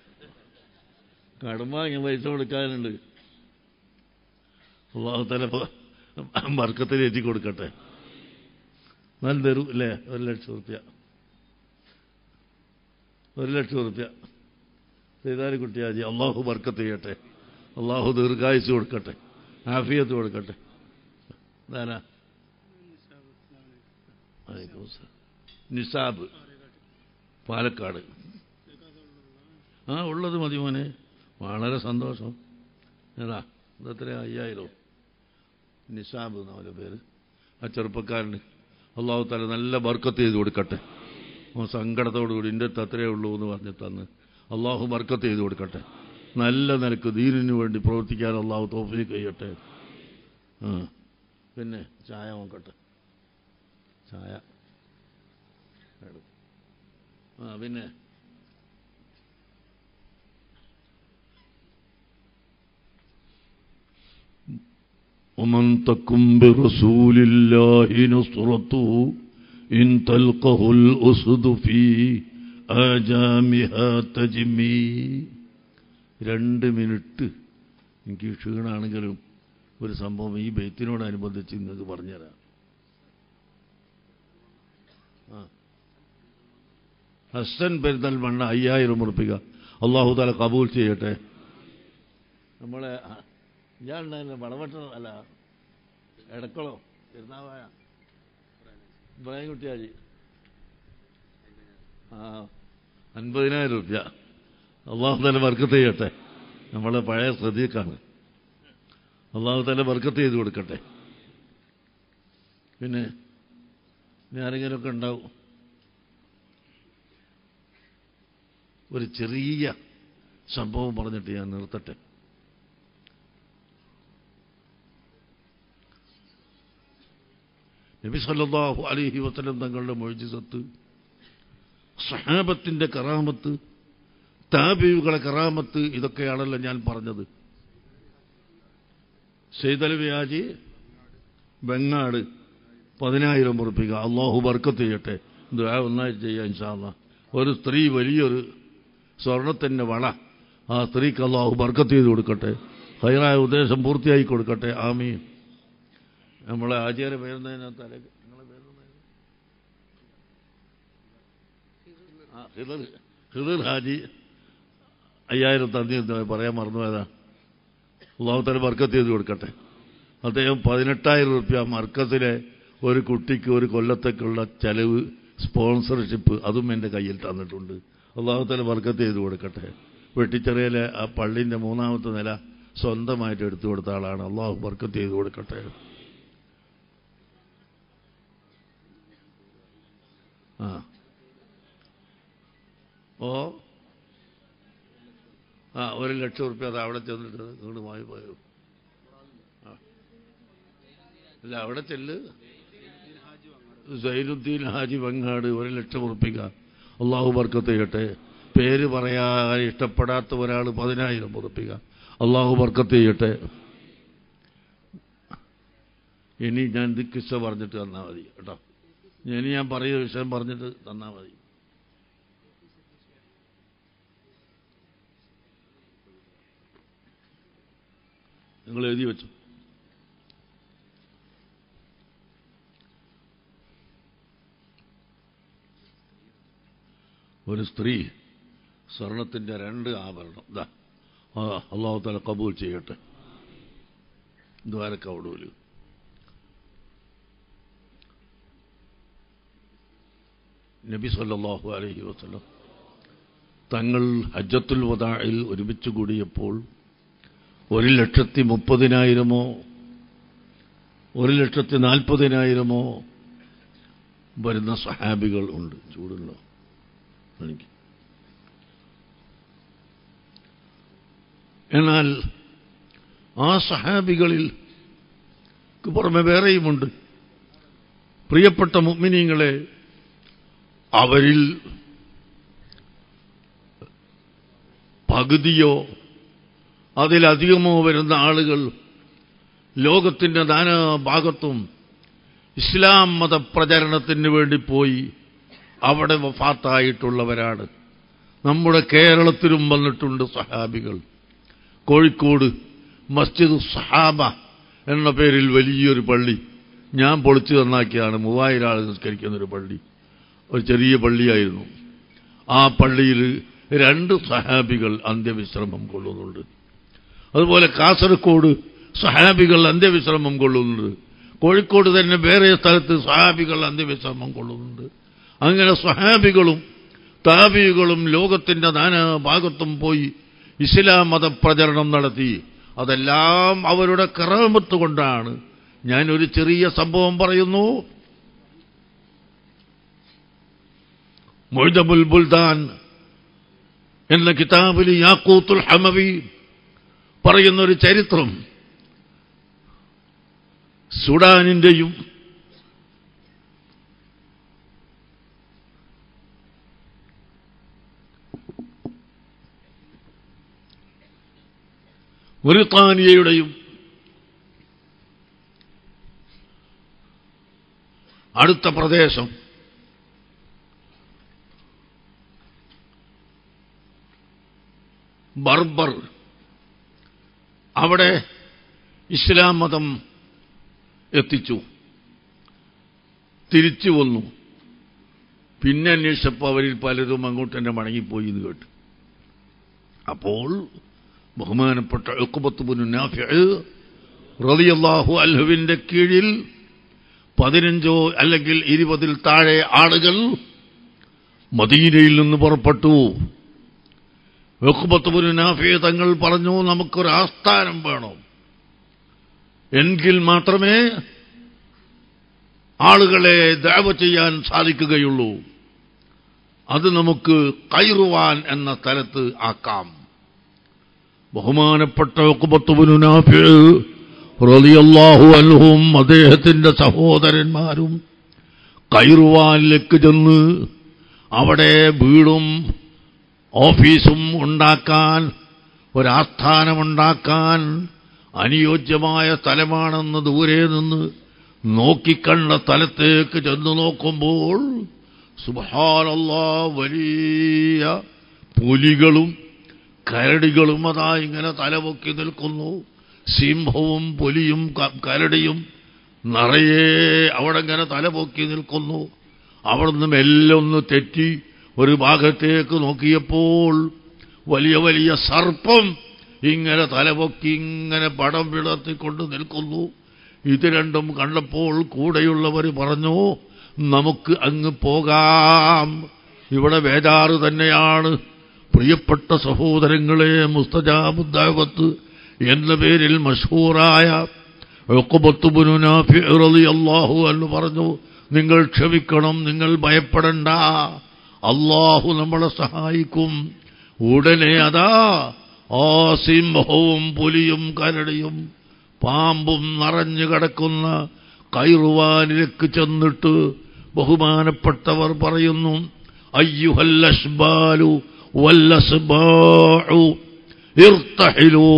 കടമ ഇങ്ങനെ പൈസ കൊടുക്കാനുണ്ട്. അല്ലാഹു തആല ബർക്കത്തിൽ ഏറ്റി കൊടുക്കട്ടെ. നല്ല തരും അല്ലേ? ഒരു ലക്ഷം റുപ്യ ഒരു ലക്ഷം റുപ്യ സൈതാലിക്കുട്ടി ഹാജി. അള്ളാഹു ബർക്കത്ത് ചെയ്യട്ടെ, അള്ളാഹു ദീർഘായുസ് കൊടുക്കട്ടെ, ആഫിയത്ത് കൊടുക്കട്ടെ. ധാരാ നിസാബ് പാലക്കാട്. ആ ഉള്ളത് മതി മോനെ, വളരെ സന്തോഷം. ഏതാ ഇതെത്ര അയ്യായിരം നിസാബ് എന്നവൻ്റെ പേര്. ആ ചെറുപ്പക്കാരന് അള്ളാഹു തആല നല്ല ബർക്കത്ത് ചെയ്ത് കൊടുക്കട്ടെ. സങ്കടത്തോടുകൂടി എൻ്റെ അടുത്ത് അത്രയേ ഉള്ളൂ എന്ന് പറഞ്ഞ് തന്ന് അള്ളാഹു ബർക്കത്ത് ചെയ്ത് കൊടുക്കട്ടെ. നല്ല നിലക്ക് ദീനിനു വേണ്ടി പ്രവർത്തിക്കാൻ അള്ളാഹു തൗഫീഖ് ചെയ്യട്ടെ. ആ പിന്നെ ചായ നോക്കട്ടെ, ചായ. ആ പിന്നെ ومن تكن برسول الله نصرته إن تلقه الأسد في آجامها تجمي. രണ്ട് മിനിറ്റ് എനിക്ക് ക്ഷീണാണെങ്കിലും ഒരു സംഭവം ഈ ബൈത്തിനോടനുബന്ധിച്ച് നിങ്ങൾക്ക് പറഞ്ഞുതരാം. ആ ഹസ്സൻ പെരുന്തൽമണ്ണ അയ്യായിരം ഉറപ്പിക. അള്ളാഹു തആല കബൂൽ ചെയ്യട്ടെ. നമ്മളെ ഇയാളുണ്ടായില്ല വളവട്ട അല്ല എടക്കളോ തിരുനാവായ ഇബ്രാഹിം കുട്ടിയാജി. ആ അൻപതിനായിരം റുപ്യ. അള്ളാഹു തആല ബർക്കത്ത് ചെയ്യട്ടെ. നമ്മളെ പഴയ ശ്രദ്ധീക്കാണ്. അള്ളാഹു തആല ബർക്കത്ത് ചെയ്ത് കൊടുക്കട്ടെ. പിന്നെ ഇനി ആരെങ്കിലുമൊക്കെ ഉണ്ടാവും. ഒരു ചെറിയ സംഭവം പറഞ്ഞിട്ട് ഞാൻ നിർത്തട്ടെ. നബി സല്ലല്ലാഹു അലൈഹി വസല്ലം തങ്ങളുടെ മുഅ്ജിസത്ത്, സഹാബത്തിന്റെ കറാമത്ത്, താബിഈകളുടെ കറാമത്ത്, ഇതൊക്കെയാണല്ലോ ഞാൻ പറഞ്ഞത്. സയ്യിദ് ഹാജി ബെങ്ങാട് പതിനായിരം ഉറപ്പിക. അള്ളാഹു ബർക്കത്ത് ചെയ്യട്ടെ. ദുആ ഒന്നായിട്ട് ചെയ്യാം ഇൻഷാ അല്ലാഹ്. ഒരു സ്ത്രീ വലിയൊരു സ്വർണത്തിൻ്റെ വള, ആ സ്ത്രീക്ക് അള്ളാഹു ബർക്കത്ത് ചെയ്ത് കൊടുക്കട്ടെ, ഹൈറായ ഉദ്ദേശം പൂർത്തിയായി കൊടുക്കട്ടെ. ആമീൻ. നമ്മളെ ആചാര്യ പേരുന്നതിനകത്ത് നിങ്ങളെ പേരുന്ന ഹിദർ ഹാജി അയ്യായിരം തന്നി പറയാൻ മറന്നുപോയതാ. അള്ളാഹു തആല ബർക്കത്ത് ചെയ്ത് കൊടുക്കട്ടെ. അദ്ദേഹം പതിനെട്ടായിരം റുപ്യ മർക്കസിലെ ഒരു കുട്ടിക്ക് ഒരു കൊല്ലത്തേക്കുള്ള ചെലവ് സ്പോൺസർഷിപ്പ് അതും എൻ്റെ കയ്യിൽ തന്നിട്ടുണ്ട്. അള്ളാഹു തആല ബർക്കത്ത് ചെയ്ത് കൊടുക്കട്ടെ. വെട്ടിച്ചെറിയലെ ആ പള്ളിൻ്റെ മൂന്നാമത്തെ നില സ്വന്തമായിട്ട് എടുത്തു കൊടുത്ത ആളാണ്. അള്ളാഹു ബർക്കത്ത് ചെയ്ത് കൊടുക്കട്ടെ. ആ ഓ ആ ഒരു ലക്ഷം റുപ്യ അത് അവിടെ ചെന്നിട്ട് ഇങ്ങോട്ട് മായി പോയോ? ആ അല്ല അവിടെ ചെല്ല്. സൈനുദ്ദീൻ ഹാജി വെങ്ങാട് ഒരു ലക്ഷം ഉറപ്പിക്ക. അള്ളാഹു ബർക്കത്ത് ചെയ്യട്ടെ. പേര് പറയാൻ ഇഷ്ടപ്പെടാത്ത ഒരാൾ പതിനായിരം ഉറപ്പിക്ക. അള്ളാഹു ബർക്കത്ത് ചെയ്യട്ടെ. ഇനി ഞാൻ ഇത് കിസ്സ പറഞ്ഞിട്ട് തന്നാൽ മതി കേട്ടോ. ഇനി ഞാൻ പറയുന്ന വിഷയം പറഞ്ഞിട്ട് തന്നാൽ മതി. നിങ്ങൾ എഴുതി വെച്ചു. ഒരു സ്ത്രീ സ്വർണത്തിൻ്റെ രണ്ട് ആഭരണം ഇതാ അള്ളാഹു തആല കബൂൽ ചെയ്യട്ടെ. ദ്വാരക്കൗടൂല് നബി സല്ലല്ലാഹു അലൈഹി വസല്ലം തങ്ങൾ ഹജ്ജത്തുൽ വദാഇൽ ഒരുമിച്ച് കൂടിയപ്പോൾ ഒരു ലക്ഷത്തി മുപ്പതിനായിരമോ ഒരു ലക്ഷത്തി നാൽപ്പതിനായിരമോ വരുന്ന സഹാബികൾ ഉണ്ട്. ചൂടുള്ള എനിക്ക്. എന്നാൽ ആ സഹാബികളിൽ പുറമെ വേറെയുമുണ്ട്. പ്രിയപ്പെട്ട മുഅ്മിനീങ്ങളെ, അവരിൽ പകുതിയോ അതിലധികമോ വരുന്ന ആളുകൾ ലോകത്തിന്റെ നാനാഭാഗത്തും ഇസ്ലാം മതപ്രചരണത്തിന് വേണ്ടി പോയി അവിടെ വഫാത്തായിട്ടുള്ളവരാണ്. നമ്മുടെ കേരളത്തിലും വന്നിട്ടുണ്ട് സഹാബികൾ. കോഴിക്കോട് മസ്ജിദ് സഹാബ എന്ന പേരിൽ വലിയൊരു പള്ളി ഞാൻ പൊളിച്ചു നന്നാക്കിയാണ്. മൂവായിരം ആൾ നിസ്കരിക്കുന്നൊരു പള്ളി, ഒരു ചെറിയ പള്ളിയായിരുന്നു. ആ പള്ളിയിൽ രണ്ട് സഹാബികൾ അന്ത്യവിശ്രമം കൊള്ളുന്നുണ്ട്. അതുപോലെ കാസർഗോഡ് സഹാബികൾ അന്ത്യവിശ്രമം കൊള്ളുന്നുണ്ട്. കോഴിക്കോട് തന്നെ വേറെ സ്ഥലത്ത് സഹാബികൾ അന്ത്യവിശ്രമം കൊള്ളുന്നുണ്ട്. അങ്ങനെ സഹാബികളും താബികളും ലോകത്തിന്റെ നാനാഭാഗത്തും പോയി ഇസ്ലാം മതപ്രചരണം നടത്തി. അതെല്ലാം അവരുടെ കറാമത്ത് കൊണ്ടാണ്. ഞാനൊരു ചെറിയ സംഭവം പറയുന്നു. മുഅ്ജമുൽ ബുൽദാൻ എന്ന കിതാബിൽ യാഖൂത്തുൽ ഹമവി പറയുന്നൊരു ചരിത്രം സുഡാനിന്റെയും മൗറിത്താനിയയുടെയും അടുത്ത പ്രദേശം ബർബർ, അവിടെ ഇസ്ലാം മതം എത്തിച്ചു. തിരിച്ചു വന്നു. പിന്നെ അന്വേഷിച്ചപ്പോൾ അവരിൽ പലരും അങ്ങോട്ട് തന്നെ മടങ്ങിപ്പോയി എന്ന് കേട്ടു. അപ്പോൾ ബഹുമാനപ്പെട്ട ഉഖ്ബത്ത് ബിൻ നാഫിഅ് റളിയല്ലാഹു അൻഹുവിന്റെ കീഴിൽ പതിനഞ്ചോ അല്ലെങ്കിൽ ഇരുപതിൽ താഴെ ആളുകൾ മദീനയിൽ നിന്ന് പുറപ്പെട്ടു. ഉഖ്ബത്ത് ബിൻ നാഫിഅ് തങ്ങൾ പറഞ്ഞു, നമുക്കൊരു ആസ്ഥാനം വേണം, എങ്കിൽ മാത്രമേ ആളുകളെ ദഅവ ചെയ്യാൻ സാധിക്കുകയുള്ളൂ. അത് നമുക്ക് ഖൈറുവാൻ എന്ന സ്ഥലത്ത് ആക്കാം. ബഹുമാനപ്പെട്ട ഉഖ്ബത്ത് ബിൻ നാഫിഅ് റളിയല്ലാഹു അൻഹും അദ്ദേഹത്തിന്റെ സഹോദരന്മാരും ഖൈറുവാനിലേക്ക് ചെന്ന് അവിടെ വീടും ഓഫീസും ഉണ്ടാക്കാൻ, ഒരാസ്ഥാനമുണ്ടാക്കാൻ അനുയോജ്യമായ സ്ഥലമാണെന്ന് ദൂരെ നിന്ന് നോക്കിക്കണ്ട സ്ഥലത്തേക്ക് ചെന്നു നോക്കുമ്പോൾ സുബ്ഹാനല്ലാഹ്, വലിയ പുലികളും കരടികളും അതാ ഇങ്ങനെ തലപൊക്കി നിൽക്കുന്നു. സിംഹവും പുലിയും കരടിയും നിറയെ അവിടെ ഇങ്ങനെ തലപൊക്കി നിൽക്കുന്നു. അവിടുന്ന് മെല്ലെ ഒന്ന് തെറ്റി ഒരു ഭാഗത്തേക്ക് നോക്കിയപ്പോൾ വലിയ വലിയ സർപ്പം ഇങ്ങനെ തലപൊക്കി ഇങ്ങനെ പടം വിടർത്തിക്കൊണ്ട് നിൽക്കുന്നു. ഇത് രണ്ടും കണ്ടപ്പോൾ കൂടെയുള്ളവർ പറഞ്ഞു, നമുക്ക് അങ്ങ് പോകാം, ഇവിടെ ബേജാറ് തന്നെയാണ്. പ്രിയപ്പെട്ട സഹോദരങ്ങളെ, മുസ്തജാബുദ്ദഅവത്ത് എന്ന പേരിൽ മഷ്ഹൂറായ ഉഖ്ബത്ത് ബിൻ നാഫിഅ് റളിയല്ലാഹു അൻഹു പറഞ്ഞു, നിങ്ങൾ ക്ഷമിക്കണം, നിങ്ങൾ ഭയപ്പെടണ്ട, അല്ലാഹു നമ്മളെ സഹായിക്കും. ഉടനെ അതാ ആ സിംഹവും പുലിയും കരടിയും പാമ്പും നിറഞ്ഞു കിടക്കുന്ന ഖൈറുവാനിലേക്ക് ചെന്നിട്ട് ബഹുമാനപ്പെട്ടവർ പറയുന്നു, അയ്യുഹൽ അശ്ബാലു വല്ലസ്ബാഉ ഇർതഹിലൂ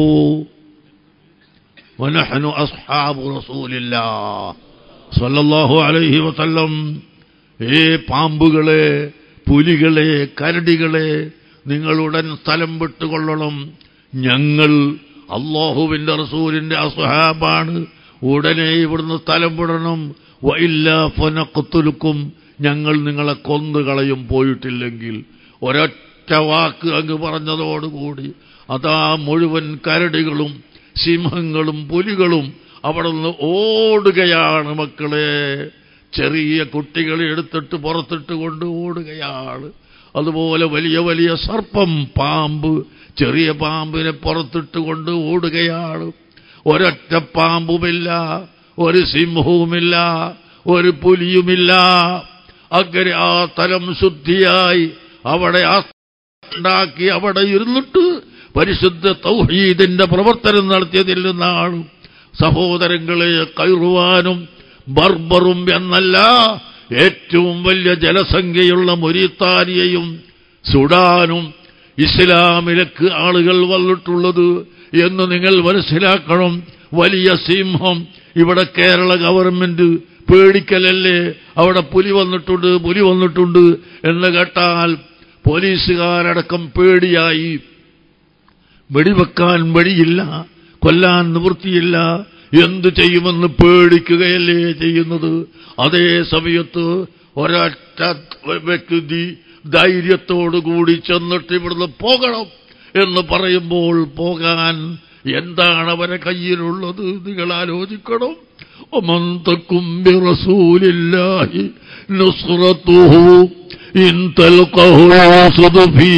വനഹ്നു അസ്ഹാബു റസൂലില്ലാഹ് സ്വല്ലല്ലാഹു അലൈഹി വസല്ലം. ഏ പാമ്പുകളെ, പുലികളെ, കരടികളെ, നിങ്ങളുടൻ സ്ഥലം വിട്ടുകൊള്ളണം, ഞങ്ങൾ അല്ലാഹുവിന്റെ റസൂലിന്റെ അസ്ഹാബാണ്, ഉടനെ ഇവിടുന്ന് സ്ഥലം വിടണം. വഇല്ലാ ഫനഖ്തുലുക്കും, ഞങ്ങൾ നിങ്ങളെ കൊന്നുകളയും പോയിട്ടില്ലെങ്കിൽ. ഒരൊറ്റ വാക്ക് അങ്ങ് പറഞ്ഞതോടുകൂടി അതാ മുഴുവൻ കരടികളും സിംഹങ്ങളും പുലികളും അവിടെ നിന്ന് ഓടുകയാണ്. മക്കളെ, ചെറിയ കുട്ടികളെ എടുത്തിട്ട് പുറത്തിട്ട് കൊണ്ട് ഓടുകയാണ്. അതുപോലെ വലിയ വലിയ സർപ്പം, പാമ്പ്, ചെറിയ പാമ്പിനെ പുറത്തിട്ടുകൊണ്ട് ഓടുകയാണ്. ഒരൊറ്റ പാമ്പുമില്ല, ഒരു സിംഹവുമില്ല, ഒരു പുലിയുമില്ല. അങ്ങനെ ആ തലം ശുദ്ധിയായി അവിടെ ഉണ്ടാക്കി അവിടെ ഇരുന്നിട്ട് പരിശുദ്ധ തൗഹീദിന്റെ പ്രവർത്തനം നടത്തിയതിൽ നിന്നാണ് സഹോദരങ്ങളെ കൈറുവാനും ബർബറും എന്നല്ല ഏറ്റവും വലിയ ജനസംഖ്യയുള്ള മൊരീത്താനിയയും സുഡാനും ഇസ്ലാമിലേക്ക് ആളുകൾ വന്നിട്ടുള്ളത് എന്ന് നിങ്ങൾ മനസ്സിലാക്കണം. വലിയ സിംഹം ഇവിടെ കേരള ഗവൺമെന്റ് പേടിക്കലല്ലേ, അവിടെ പുലി വന്നിട്ടുണ്ട് പുലി വന്നിട്ടുണ്ട് എന്ന് കേട്ടാൽ പോലീസുകാരടക്കം പേടിയായി. വെടിവെക്കാൻ വഴിയില്ല, കൊല്ലാൻ നിവൃത്തിയില്ല, എന്തു ചെയ്യുമെന്ന് പേടിക്കുകയല്ലേ ചെയ്യുന്നത്. അതേ സമയത്ത് ഒരൊറ്റ വ്യക്തി ധൈര്യത്തോടുകൂടി ചെന്നിട്ട് ഇവിടുന്ന് പോകണം എന്ന് പറയുമ്പോൾ പോകാൻ എന്താണ് അവരെ കയ്യിലുള്ളത് നിങ്ങൾ ആലോചിക്കണം. ومن تكن برسول الله نصرته إن تلقه يصد في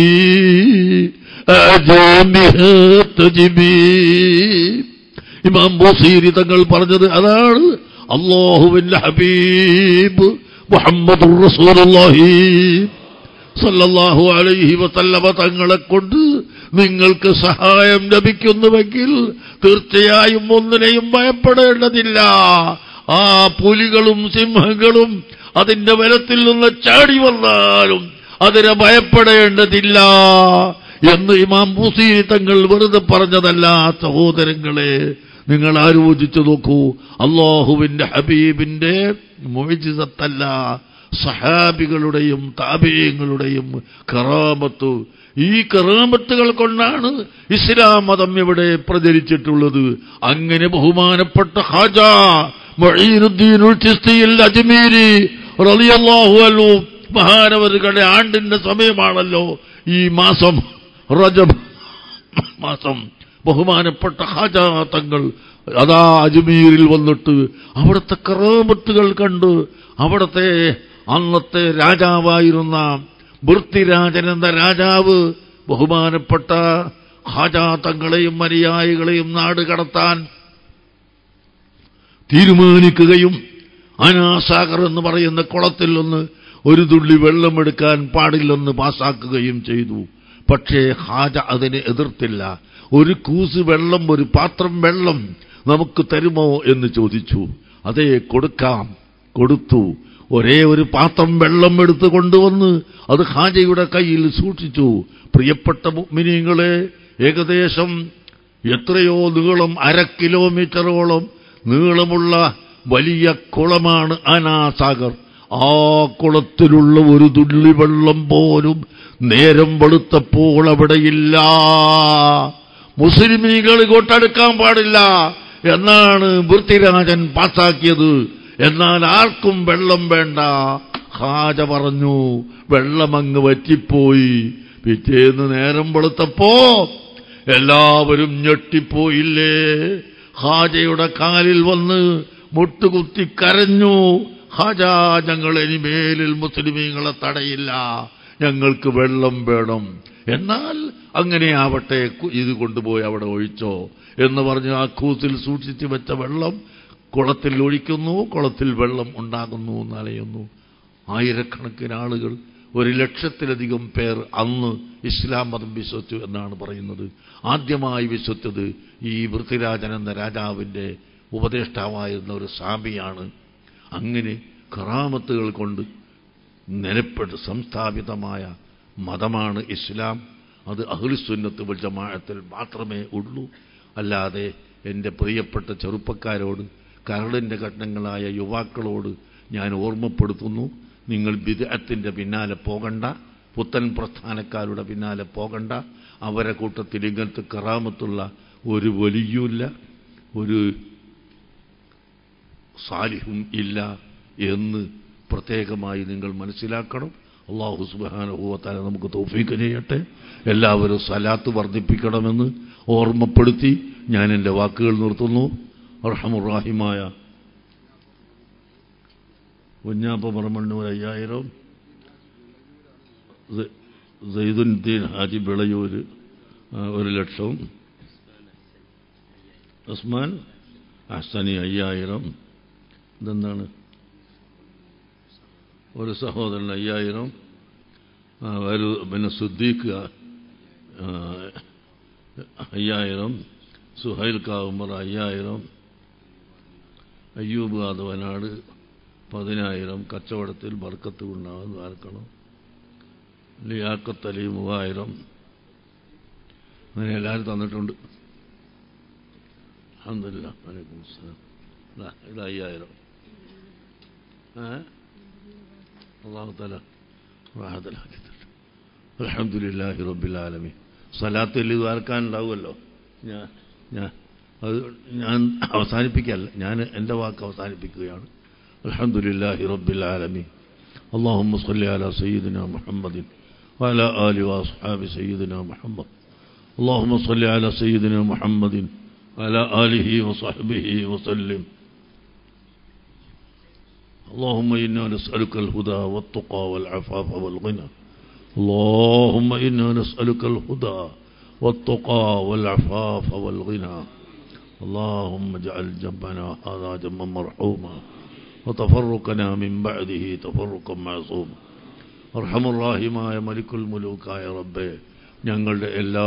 أعجامها تجبي. ഇമാം ബുസീരി തങ്ങൾ പറഞ്ഞത് അതാണ്. അല്ലാഹുവിന്റെ ഹബീബ് മുഹമ്മദുർ റസൂലുള്ളാഹി സല്ലല്ലാഹു അലൈഹി വസല്ലമ തങ്ങളെ കൊണ്ട് നിങ്ങൾക്ക് സഹായം ലഭിക്കുന്നുവെങ്കിൽ തീർച്ചയായും ഒന്നിനെയും ഭയപ്പെടേണ്ടതില്ല. ആ പുലികളും സിംഹങ്ങളും അതിന്റെ ബലത്തിൽ നിന്ന് ചാടി വന്നാലും അതിനെ ഭയപ്പെടേണ്ടതില്ല എന്ന് ഇമാം ബുസീരി തങ്ങൾ വെറുതെ പറഞ്ഞതല്ല. സഹോദരങ്ങളെ, നിങ്ങൾ ആലോചിച്ചു നോക്കൂ. അല്ലാഹുവിന്റെ ഹബീബിന്റെ മുഅ്ജിസത്തല്ല, സഹാബികളുടെയും താബീങ്ങളുടെയും കറാമത്ത്. ഈ കറാമത്തുകൾ കൊണ്ടാണ് ഇസ്ലാം മതം ഇവിടെ പ്രചരിച്ചിട്ടുള്ളത്. അങ്ങനെ ബഹുമാനപ്പെട്ട ഖാജ മുഈനുദ്ദീൻ ചിസ്തിയിൽ അജ്മീരി റളിയല്ലാഹു അൻഹു മഹാനവറുകളുടെ ആണ്ടിന്റെ സമയമാണല്ലോ ഈ മാസം, റജബ് മാസം. ബഹുമാനപ്പെട്ട ഖാജ തങ്ങൾ അതാ അജ്മീരിൽ വന്നിട്ട് അവിടുത്തെ കറാമത്തുകൾ കണ്ട് അവിടുത്തെ അന്നത്തെ രാജാവായിരുന്ന വൃത്തിരാജൻ എന്ന രാജാവ് ബഹുമാനപ്പെട്ട ഖാജ തങ്ങളെയും അനുയായികളെയും നാട് കടത്താൻ തീരുമാനിക്കുകയും അനാസാഗർ എന്ന് പറയുന്ന കുളത്തിൽ നിന്ന് ഒരു തുള്ളി വെള്ളമെടുക്കാൻ പാടില്ലെന്ന് പാസാക്കുകയും ചെയ്തു. പക്ഷേ ഖാജ അതിനെ എതിർത്തില്ല. ഒരു കൂസ് വെള്ളം, ഒരു പാത്രം വെള്ളം നമുക്ക് തരുമോ എന്ന് ചോദിച്ചു. അതേ, കൊടുക്കാം. കൊടുത്തു. ഒരേ ഒരു പാത്രം വെള്ളം എടുത്തു കൊണ്ടുവന്ന് അത് ഖാജയുടെ കയ്യിൽ സൂക്ഷിച്ചു. പ്രിയപ്പെട്ട മുഅ്മിനീങ്ങളെ, ഏകദേശം എത്രയോ നീളം, അര കിലോമീറ്ററോളം നീളമുള്ള വലിയ കുളമാണ് അനാസാഗർ. ആ കുളത്തിലുള്ള ഒരു തുള്ളി വെള്ളം പോലും നേരം വെളുത്തപ്പോൾ അവിടെയില്ല. മുസ്ലിമീങ്ങൾ ഇങ്ങോട്ടടുക്കാൻ പാടില്ല എന്നാണ് വൃത്തിരാജൻ പാസാക്കിയത്. എന്നാൽ ആർക്കും വെള്ളം വേണ്ട. ഖാജ പറഞ്ഞു, വെള്ളമങ്ങ് വറ്റിപ്പോയി. പിറ്റേന്ന് നേരം വെളുത്തപ്പോ എല്ലാവരും ഞെട്ടിപ്പോയില്ലേ. ഖാജയുടെ കാലിൽ വന്ന് മുട്ടുകുത്തി കരഞ്ഞു, ഖാജ, ഞങ്ങൾ ഇനിമേലിൽ മുസ്ലിമീങ്ങളെ തടയില്ല, ഞങ്ങൾക്ക് വെള്ളം വേണം. എന്നാൽ അങ്ങനെ ആവട്ടെ, ഇത് കൊണ്ടുപോയി അവിടെ ഒഴിച്ചോ എന്ന് പറഞ്ഞ് ആ കൂസിൽ സൂക്ഷിച്ചു വെച്ച വെള്ളം കുളത്തിൽ ഒഴിക്കുന്നു. കുളത്തിൽ വെള്ളം ഉണ്ടാകുന്നു, നനയുന്നു. ആയിരക്കണക്കിന് ആളുകൾ, ഒരു ലക്ഷത്തിലധികം പേർ അന്ന് ഇസ്ലാം മതം വിശ്വസിച്ചു എന്നാണ് പറയുന്നത്. ആദ്യമായി വിശ്വസിച്ചത് ഈ വൃത്തിരാജൻ എന്ന രാജാവിന്റെ ഉപദേഷ്ടാവായിരുന്ന ഒരു സാബിയാണ്. അങ്ങനെ കറാമത്തുകൾ കൊണ്ട് നിലപ്പെട്ട് സംസ്ഥാപിതമായ മതമാണ് ഇസ്ലാം. അത് അഹ്ലുസുന്നത്ത് വൽ ജമാഅത്തിൽ മാത്രമേ ഉള്ളൂ. അല്ലാതെ എൻ്റെ പ്രിയപ്പെട്ട ചെറുപ്പക്കാരോട്, കരളിൻ്റെ ഘട്ടങ്ങളായ യുവാക്കളോട് ഞാൻ ഓർമ്മപ്പെടുത്തുന്നു, നിങ്ങൾ ബിദ്അത്തിന്റെ പിന്നാലെ പോകണ്ട, പുത്തൻ പ്രസ്ഥാനക്കാരുടെ പിന്നാലെ പോകണ്ട. അവരെ കൂട്ടത്തിൽ ഇങ്ങനത്തെ കറാമത്തുള്ള ഒരു വലിയുമില്ല, ഒരു സാലിഹും ഇല്ല എന്ന് പ്രത്യേകമായി നിങ്ങൾ മനസ്സിലാക്കണം. അല്ലാഹു സുബ്ഹാനഹു വ തആല നമുക്ക് തൗഫീഖ് ചെയ്യട്ടെ. എല്ലാവരും സലാത്ത് വർദ്ധിപ്പിക്കണമെന്ന് ഓർമ്മപ്പെടുത്തി ഞാൻ എൻ്റെ വാക്കുകൾ നിർത്തുന്നു. അർഹമുർ-റഹീമായ കുഞ്ഞാപ്പ പറമ്പണ്ണൂർ അയ്യായിരം സൈദുദ്ദീൻ ഹാജി വിളയൂർ ഒരു ലക്ഷം, ഉസ്മാൻ അഹ്സനി അയ്യായിരം, ഇതെന്താണ് ഒരു സഹോദരൻ അയ്യായിരം, ഒരു പിന്നെ സുദ്ദീഖ് അയ്യായിരം, സുഹൈൽ കാവുമർ അയ്യായിരം, അയ്യൂബ് ആദവനാട് പതിനായിരം, കച്ചവടത്തിൽ ബർക്കത്ത് ഉണ്ടാകുന്ന ആർക്കണം, ലിയാഖത്ത് അലി മൂവായിരം, അങ്ങനെ എല്ലാവരും തന്നിട്ടുണ്ട്. അൽഹംദുലില്ലാഹ്. വലൈക്കും അസ്സലാം. ഇത് അയ്യായിരം. അല്ലാഹു തആല റാഹത്തലാക്കി തരട്ടെ. അൽഹംദുലില്ലാഹി റബ്ബിൽ ആലമീൻ. സ്വലാത്തിൽ ഇത് ആർക്കാനുണ്ടാവുമല്ലോ. ഞാൻ ഞാൻ അത് ഞാൻ അവസാനിപ്പിക്കല്ല, ഞാൻ എൻ്റെ വാക്ക് അവസാനിപ്പിക്കുകയാണ്. അൽഹംദുലില്ലാഹി റബ്ബിൽ ആലമീൻ. اللهم صل على سيدنا محمد وعلى آله وأصحابه سيدنا محمد. اللهم صل على سيدنا محمد وعلى آله وصحبه وسلم. اللهم إنا نسألك الهدى والتقى والعفاف والغنى. اللهم إنا نسألك الهدى والتقى والعفاف والغنى. اللهم اجعل جنبنا هذا جنبا مرحوما وتفرقنا من بعده تفرقا معصوما. അർഹമ റഹീമായ മലിക്കുൽ മുലൂക്കായ റബ്ബേ, ഞങ്ങളുടെ എല്ലാ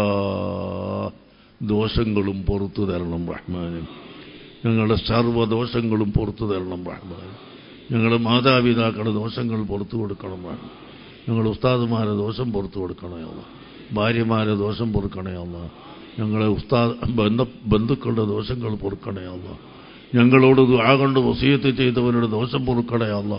ദോഷങ്ങളും പുറത്തു തരണം റഹ്മാനെ. ഞങ്ങളുടെ സർവ്വദോഷങ്ങളും പുറത്തു തരണം റഹ്മാനെ. ഞങ്ങളുടെ മാതാപിതാക്കളുടെ ദോഷങ്ങൾ പുറത്തു കൊടുക്കണം റഹ്മാൻ. ഞങ്ങളുടെ ഉസ്താദുമാരെ ദോഷം പുറത്തു കൊടുക്കണമല്ല, ഭാര്യമാരെ ദോഷം പൊറുക്കണമല്ല, ഞങ്ങളെ ഉസ്താദ് ബന്ധ ബന്ധുക്കളുടെ ദോഷങ്ങൾ പൊറുക്കണമല്ല, ഞങ്ങളോട് ദുആ കൊണ്ട് വസിയത്ത് ചെയ്തവരുടെ ദോഷം പൊറുക്കണമല്ല,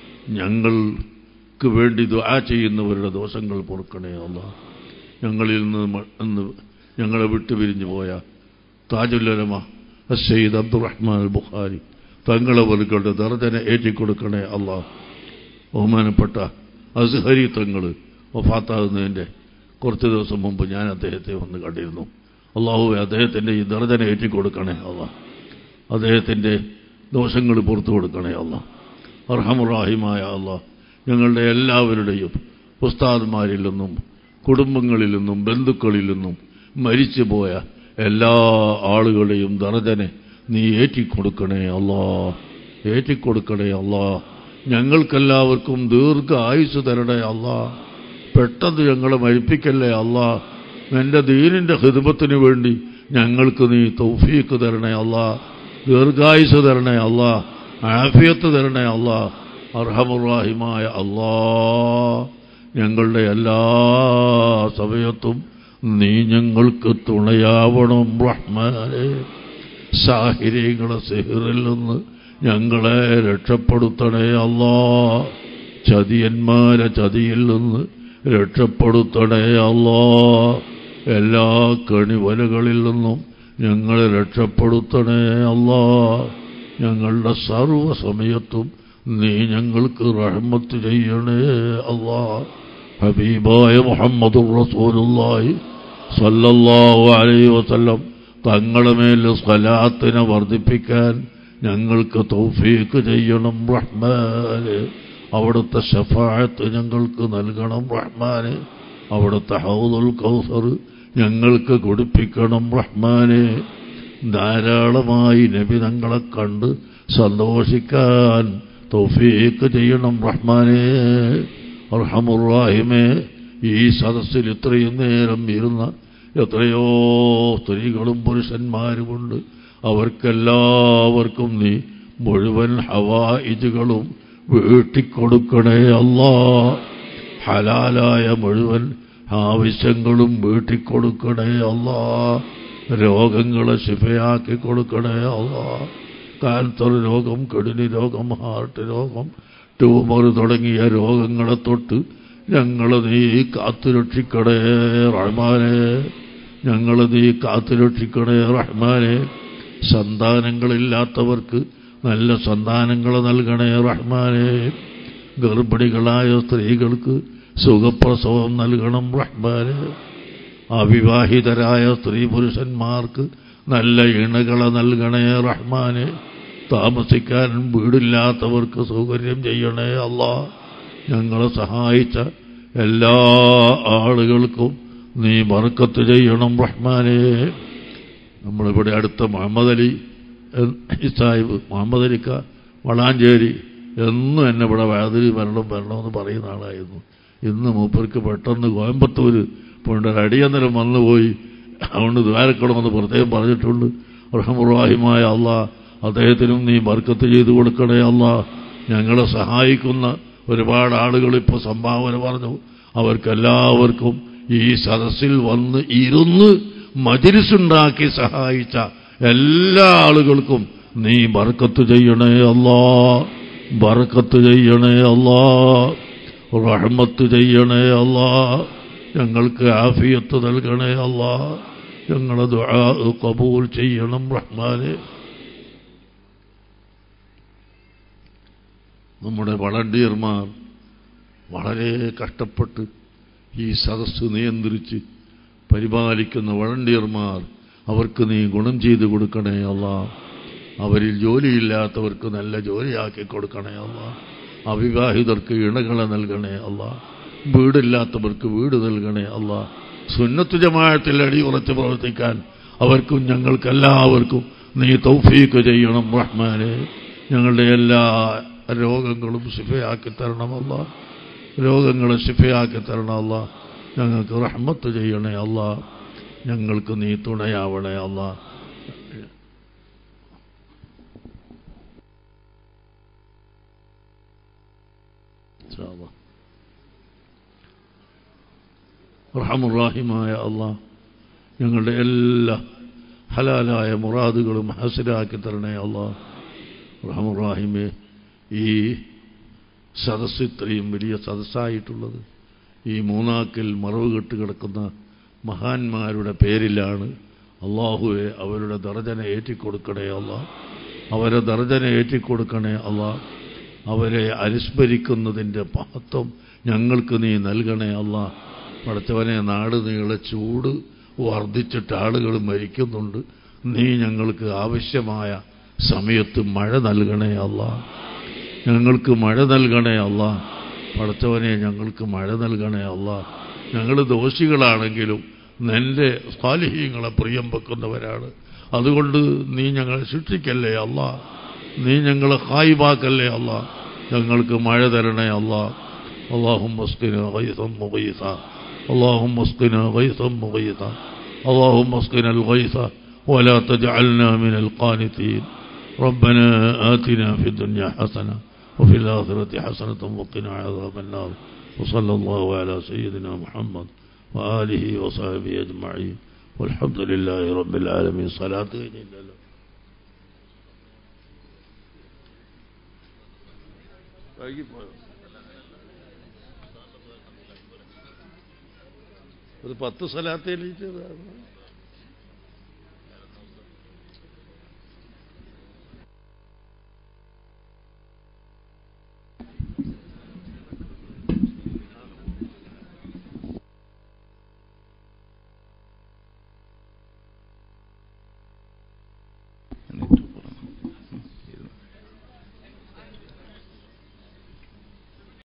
ഞങ്ങൾക്ക് വേണ്ടി ദുആ ചെയ്യുന്നവരുടെ ദോഷങ്ങൾ പൊറുക്കണമല്ല. ഞങ്ങളിൽ നിന്ന് ഞങ്ങളെ വിട്ടുപിരിഞ്ഞു പോയ താജുൽ ഉലമ സയ്യിദ് അബ്ദുറഹ്മാൻ അൽ ബുഖാരി തങ്ങളവരുടെ ദർജനെ ഏറ്റിക്കൊടുക്കണേ അല്ലാഹ്. ബഹുമാനപ്പെട്ട അസ്ഹരി തങ്ങൾ വഫാത്താകുന്നതിൻ്റെ കുറച്ച് ദിവസം മുമ്പ് ഞാൻ അദ്ദേഹത്തെ വന്ന് കണ്ടിരുന്നു. അള്ളാഹുവെ, അദ്ദേഹത്തിൻ്റെ ഈ ദർജനെ ഏറ്റിക്കൊടുക്കണേ അല്ലാഹ്. അദ്ദേഹത്തിൻ്റെ ദോഷങ്ങൾ പുറത്തു കൊടുക്കണേ അല്ലാഹ്. അർഹമുറാഹിമായ അല്ലാഹ്, ഞങ്ങളുടെ എല്ലാവരുടെയും ഉസ്താദ്മാരിൽ നിന്നും കുടുംബങ്ങളിൽ നിന്നും ബന്ധുക്കളിൽ നിന്നും മരിച്ചുപോയ എല്ലാ ആളുകളുടെയും ദർജനെ നീ ഏറ്റിക്കൊടുക്കണേ അല്ലാഹ്, ഏറ്റിക്കൊടുക്കണേ അല്ലാഹ്. ഞങ്ങൾക്കെല്ലാവർക്കും ദീർഘ ആയുസ് തരണേ അല്ലാഹ്. പെട്ടെന്ന് ഞങ്ങളെ മരിപ്പിക്കല്ലേ അല്ലാഹ്. നിന്റെ ദീനിന്റെ ഖിദ്മത്തിന് വേണ്ടി ഞങ്ങൾക്ക് നീ തൗഫീഖ് തരണേ അല്ലാഹ്, ദീർഘായുസ് തരണേ അല്ലാഹ്, ആഫിയത്ത് തരണേ അല്ലാഹ്. അർഹമുറാഹിമായ അല്ലാഹ്, ഞങ്ങളുടെ എല്ലാ സമയത്തും നീ ഞങ്ങൾക്ക് തുണയാവണം റഹ്മാനേ. സാഹിര്യങ്ങളെ സിഹറിൽ നിന്ന് ഞങ്ങളെ രക്ഷപ്പെടുത്തണേ അല്ലാഹ്. ചതിയന്മാരെ ചതിയിൽ നിന്ന് രക്ഷപ്പെടുത്തണേ അല്ലാഹ്. എല്ലാ കണിവലകളിൽ നിന്നും ഞങ്ങളെ രക്ഷപ്പെടുത്തണേ അല്ലാഹ്. ഞങ്ങളുടെ സർവ്വസമയത്തും നീ ഞങ്ങൾക്ക് റഹ്മത്ത് ചെയ്യണേ അല്ലാഹ്. ഹബീബായ മുഹമ്മദുർ റസൂലുള്ളാഹി സ്വല്ലല്ലാഹു അലൈഹി വസല്ലം തങ്ങളുടെ മേൽ സ്വലാത്തിനെ വർദ്ധിപ്പിക്കാൻ ഞങ്ങൾക്ക് തൗഫീഖ് ചെയ്യണം റഹ്മാനെ. അവിടുത്തെ ശഫാഅത്ത് ഞങ്ങൾക്ക് നൽകണം റഹ്മാനെ. അവിടുത്തെ ഹൗദുൽ കൗസർ ഞങ്ങൾക്ക് കുടിപ്പിക്കണം റഹ്മാനെ. ധാരാളമായി നബി തങ്ങളെ കണ്ട് സന്തോഷിക്കാൻ തൗഫീഖ് ചെയ്യണം റഹ്മാനെ. അർഹമുർ റഹീമേ, ഈ സദസ്സിൽ ഇത്രയും നേരം ഇരുന്ന എത്രയോ സ്ത്രീകളും പുരുഷന്മാരുമുണ്ട്. അവർക്കെല്ലാവർക്കും നീ മുഴുവൻ ഹവായിജുകളും വീട്ടിക്കൊടുക്കണേ അല്ലാഹ്. ഹലാലായ മുഴുവൻ ആവശ്യങ്ങളും വീട്ടിക്കൊടുക്കണേ അല്ലാഹ്. രോഗങ്ങളെ ശിഫയാക്കി കൊടുക്കണേ അല്ലാഹ്. കാൻസർ രോഗം, കിഡ്നി രോഗം, ഹാർട്ട് രോഗം, ട്യൂമർ തുടങ്ങിയ രോഗങ്ങളെ തൊട്ട് ഞങ്ങളെ നീ കാത്തുരക്ഷിക്കണേ റഹ്മാനെ. ഞങ്ങളെ നീ കാത്തുരക്ഷിക്കണേ റഹ്മാനെ. സന്താനങ്ങളില്ലാത്തവർക്ക് നല്ല സന്താനങ്ങളെ നൽകണേ റഹ്മാനെ. ഗർഭിണികളായ സ്ത്രീകൾക്ക് സുഖപ്രസവം നൽകണം റഹ്മാനെ. അവിവാഹിതരായ സ്ത്രീ പുരുഷന്മാർക്ക് നല്ല ഇണകളെ നൽകണേ റഹ്മാനെ. താമസിക്കാൻ വീടില്ലാത്തവർക്ക് സൗകര്യം ചെയ്യണേ അല്ലാഹ്. ഞങ്ങളെ സഹായിച്ച എല്ലാ ആളുകൾക്കും നീ ബർക്കത്ത് ചെയ്യണം റഹ്മാനേ. നമ്മളിവിടെ അടുത്ത മുഹമ്മദ് അലി സാഹിബ്, മുഹമ്മദ് അലിക്ക വളാഞ്ചേരി, എന്നും എന്നെ ഇവിടെ വേദന വരണം വരണമെന്ന് പറയുന്ന ആളായിരുന്നു. ഇന്ന് മൂപ്പർക്ക് പെട്ടെന്ന് കോയമ്പത്തൂര് പോയിട്ട് അടിയന്തരം വന്നുപോയി. അതുകൊണ്ട് ദ്വാരക്കണമെന്ന് പ്രത്യേകം പറഞ്ഞിട്ടുണ്ട്. റഹ്മാനായ അള്ളാ, അദ്ദേഹത്തിനും നീ ബർക്കത്ത് ചെയ്തു കൊടുക്കണേ അള്ളാ. ഞങ്ങളെ സഹായിക്കുന്ന ഒരുപാട് ആളുകൾ ഇപ്പോൾ സംഭാവന പറഞ്ഞു. അവർക്കെല്ലാവർക്കും ഈ സദസ്സിൽ വന്ന് ഇരുന്ന് മജ്‌ലിസുണ്ടാക്കി സഹായിച്ച എല്ലാ ആളുകൾക്കും നീ ബർക്കത്ത് ചെയ്യണേ അല്ലാ, ബർക്കത്ത് ചെയ്യണേ അല്ലാ, റഹ്മത്ത് ചെയ്യണേ അല്ലാ. ഞങ്ങൾക്ക് ആഫിയത്ത് നൽകണേ അല്ലാ. ഞങ്ങളെ ദുആ ഖബൂൽ ചെയ്യണം റഹ്മാനേ. നമ്മുടെ വളണ്ടിയർമാർ വളരെ കഷ്ടപ്പെട്ട് ഈ സദസ്സ് നിയന്ത്രിച്ച് പരിപാലിക്കുന്ന വളണ്ടിയർമാർ, അവർക്ക് നീ ഗുണം ചെയ്തു കൊടുക്കണേ അല്ലാ. അവരിൽ ജോലിയില്ലാത്തവർക്ക് നല്ല ജോലിയാക്കി കൊടുക്കണേ അല്ലാ. അവിവാഹിതർക്ക് ഇണകളെ നൽകണേ അല്ലാ. വീടില്ലാത്തവർക്ക് വീട് നൽകണേ അല്ലാ. സുന്നത്ത് ജമാഅത്തിൽ അടിയുറച്ച് പ്രവർത്തിക്കാൻ അവർക്കും ഞങ്ങൾക്കെല്ലാവർക്കും നീ തൗഫീഖ് ചെയ്യണം റഹ്മാനേ. ഞങ്ങളുടെ എല്ലാ രോഗങ്ങളും ശിഫയാക്കി തരണം അല്ലാ. രോഗങ്ങളെ ശിഫയാക്കി തരണം അല്ലാ. ഞങ്ങൾക്ക് റഹ്മത്ത് ചെയ്യണേ അല്ലാ. ഞങ്ങൾക്ക് നീ തുണയാവണേ അല്ലാ. റഹ്മുറാഹിമായ അല്ലാ, ഞങ്ങളുടെ എല്ലാ ഹലാലായ മുറാദുകളും ഹസനാക്കി തരണേ അല്ലാ. റഹ്മുറാഹിമേ, ഈ സദസ്സ് ഇത്രയും വലിയ സദസ്സായിട്ടുള്ളത് ഈ മൂന്നാക്കിൽ മറവ് കെട്ട് കിടക്കുന്ന മഹാന്മാരുടെ പേരിലാണ്. അള്ളാഹുവെ, അവരുടെ ദർജന ഏറ്റിക്കൊടുക്കണേ അല്ലാ. അവരെ ദർജന ഏറ്റിക്കൊടുക്കണേ അല്ലാ. അവരെ അനുസ്മരിക്കുന്നതിൻ്റെ മഹത്വം ഞങ്ങൾക്ക് നീ നൽകണേ അല്ലാ. പടച്ചവനെ, നാട് നീളെ ചൂട് വർദ്ധിച്ചിട്ട് ആളുകൾ മരിക്കുന്നുണ്ട്. നീ ഞങ്ങൾക്ക് ആവശ്യമായ സമയത്ത് മഴ നൽകണേ അല്ലാ. ഞങ്ങൾക്ക് മഴ നൽകണേ അല്ലാ. പടച്ചവനെ, ഞങ്ങൾക്ക് മഴ നൽകണേ അല്ലാ. ഞങ്ങൾ ദോഷികളാണെങ്കിലും നിന്റെ സാലിഹീങ്ങളെ പ്രിയം വെക്കുന്നവരാണ്. അതുകൊണ്ട് നീ ഞങ്ങളെ ശിക്ഷിക്കല്ലേ അല്ലാ. നീ ഞങ്ങളെ ഖായിബാക്കല്ലേ അല്ലാ. ഞങ്ങൾക്ക് മഴ തരണേ അല്ലാ. اللهم اسقنا غيثا مغيثا اللهم اسقنا غيثا مغيثا اللهم اسقنا الغيث ولا تجعلنا من القانتين. ربنا آتنا في الدنيا حسنة وفي الآخرة حسنة وقنا عذاب النار. وصلى الله على سيدنا محمد وآله وصحبه أجمعين والحمد لله رب العالمين. صلاة ഒരു പത്ത് സലാത്ത് എഴുതിച്ചതാണ്.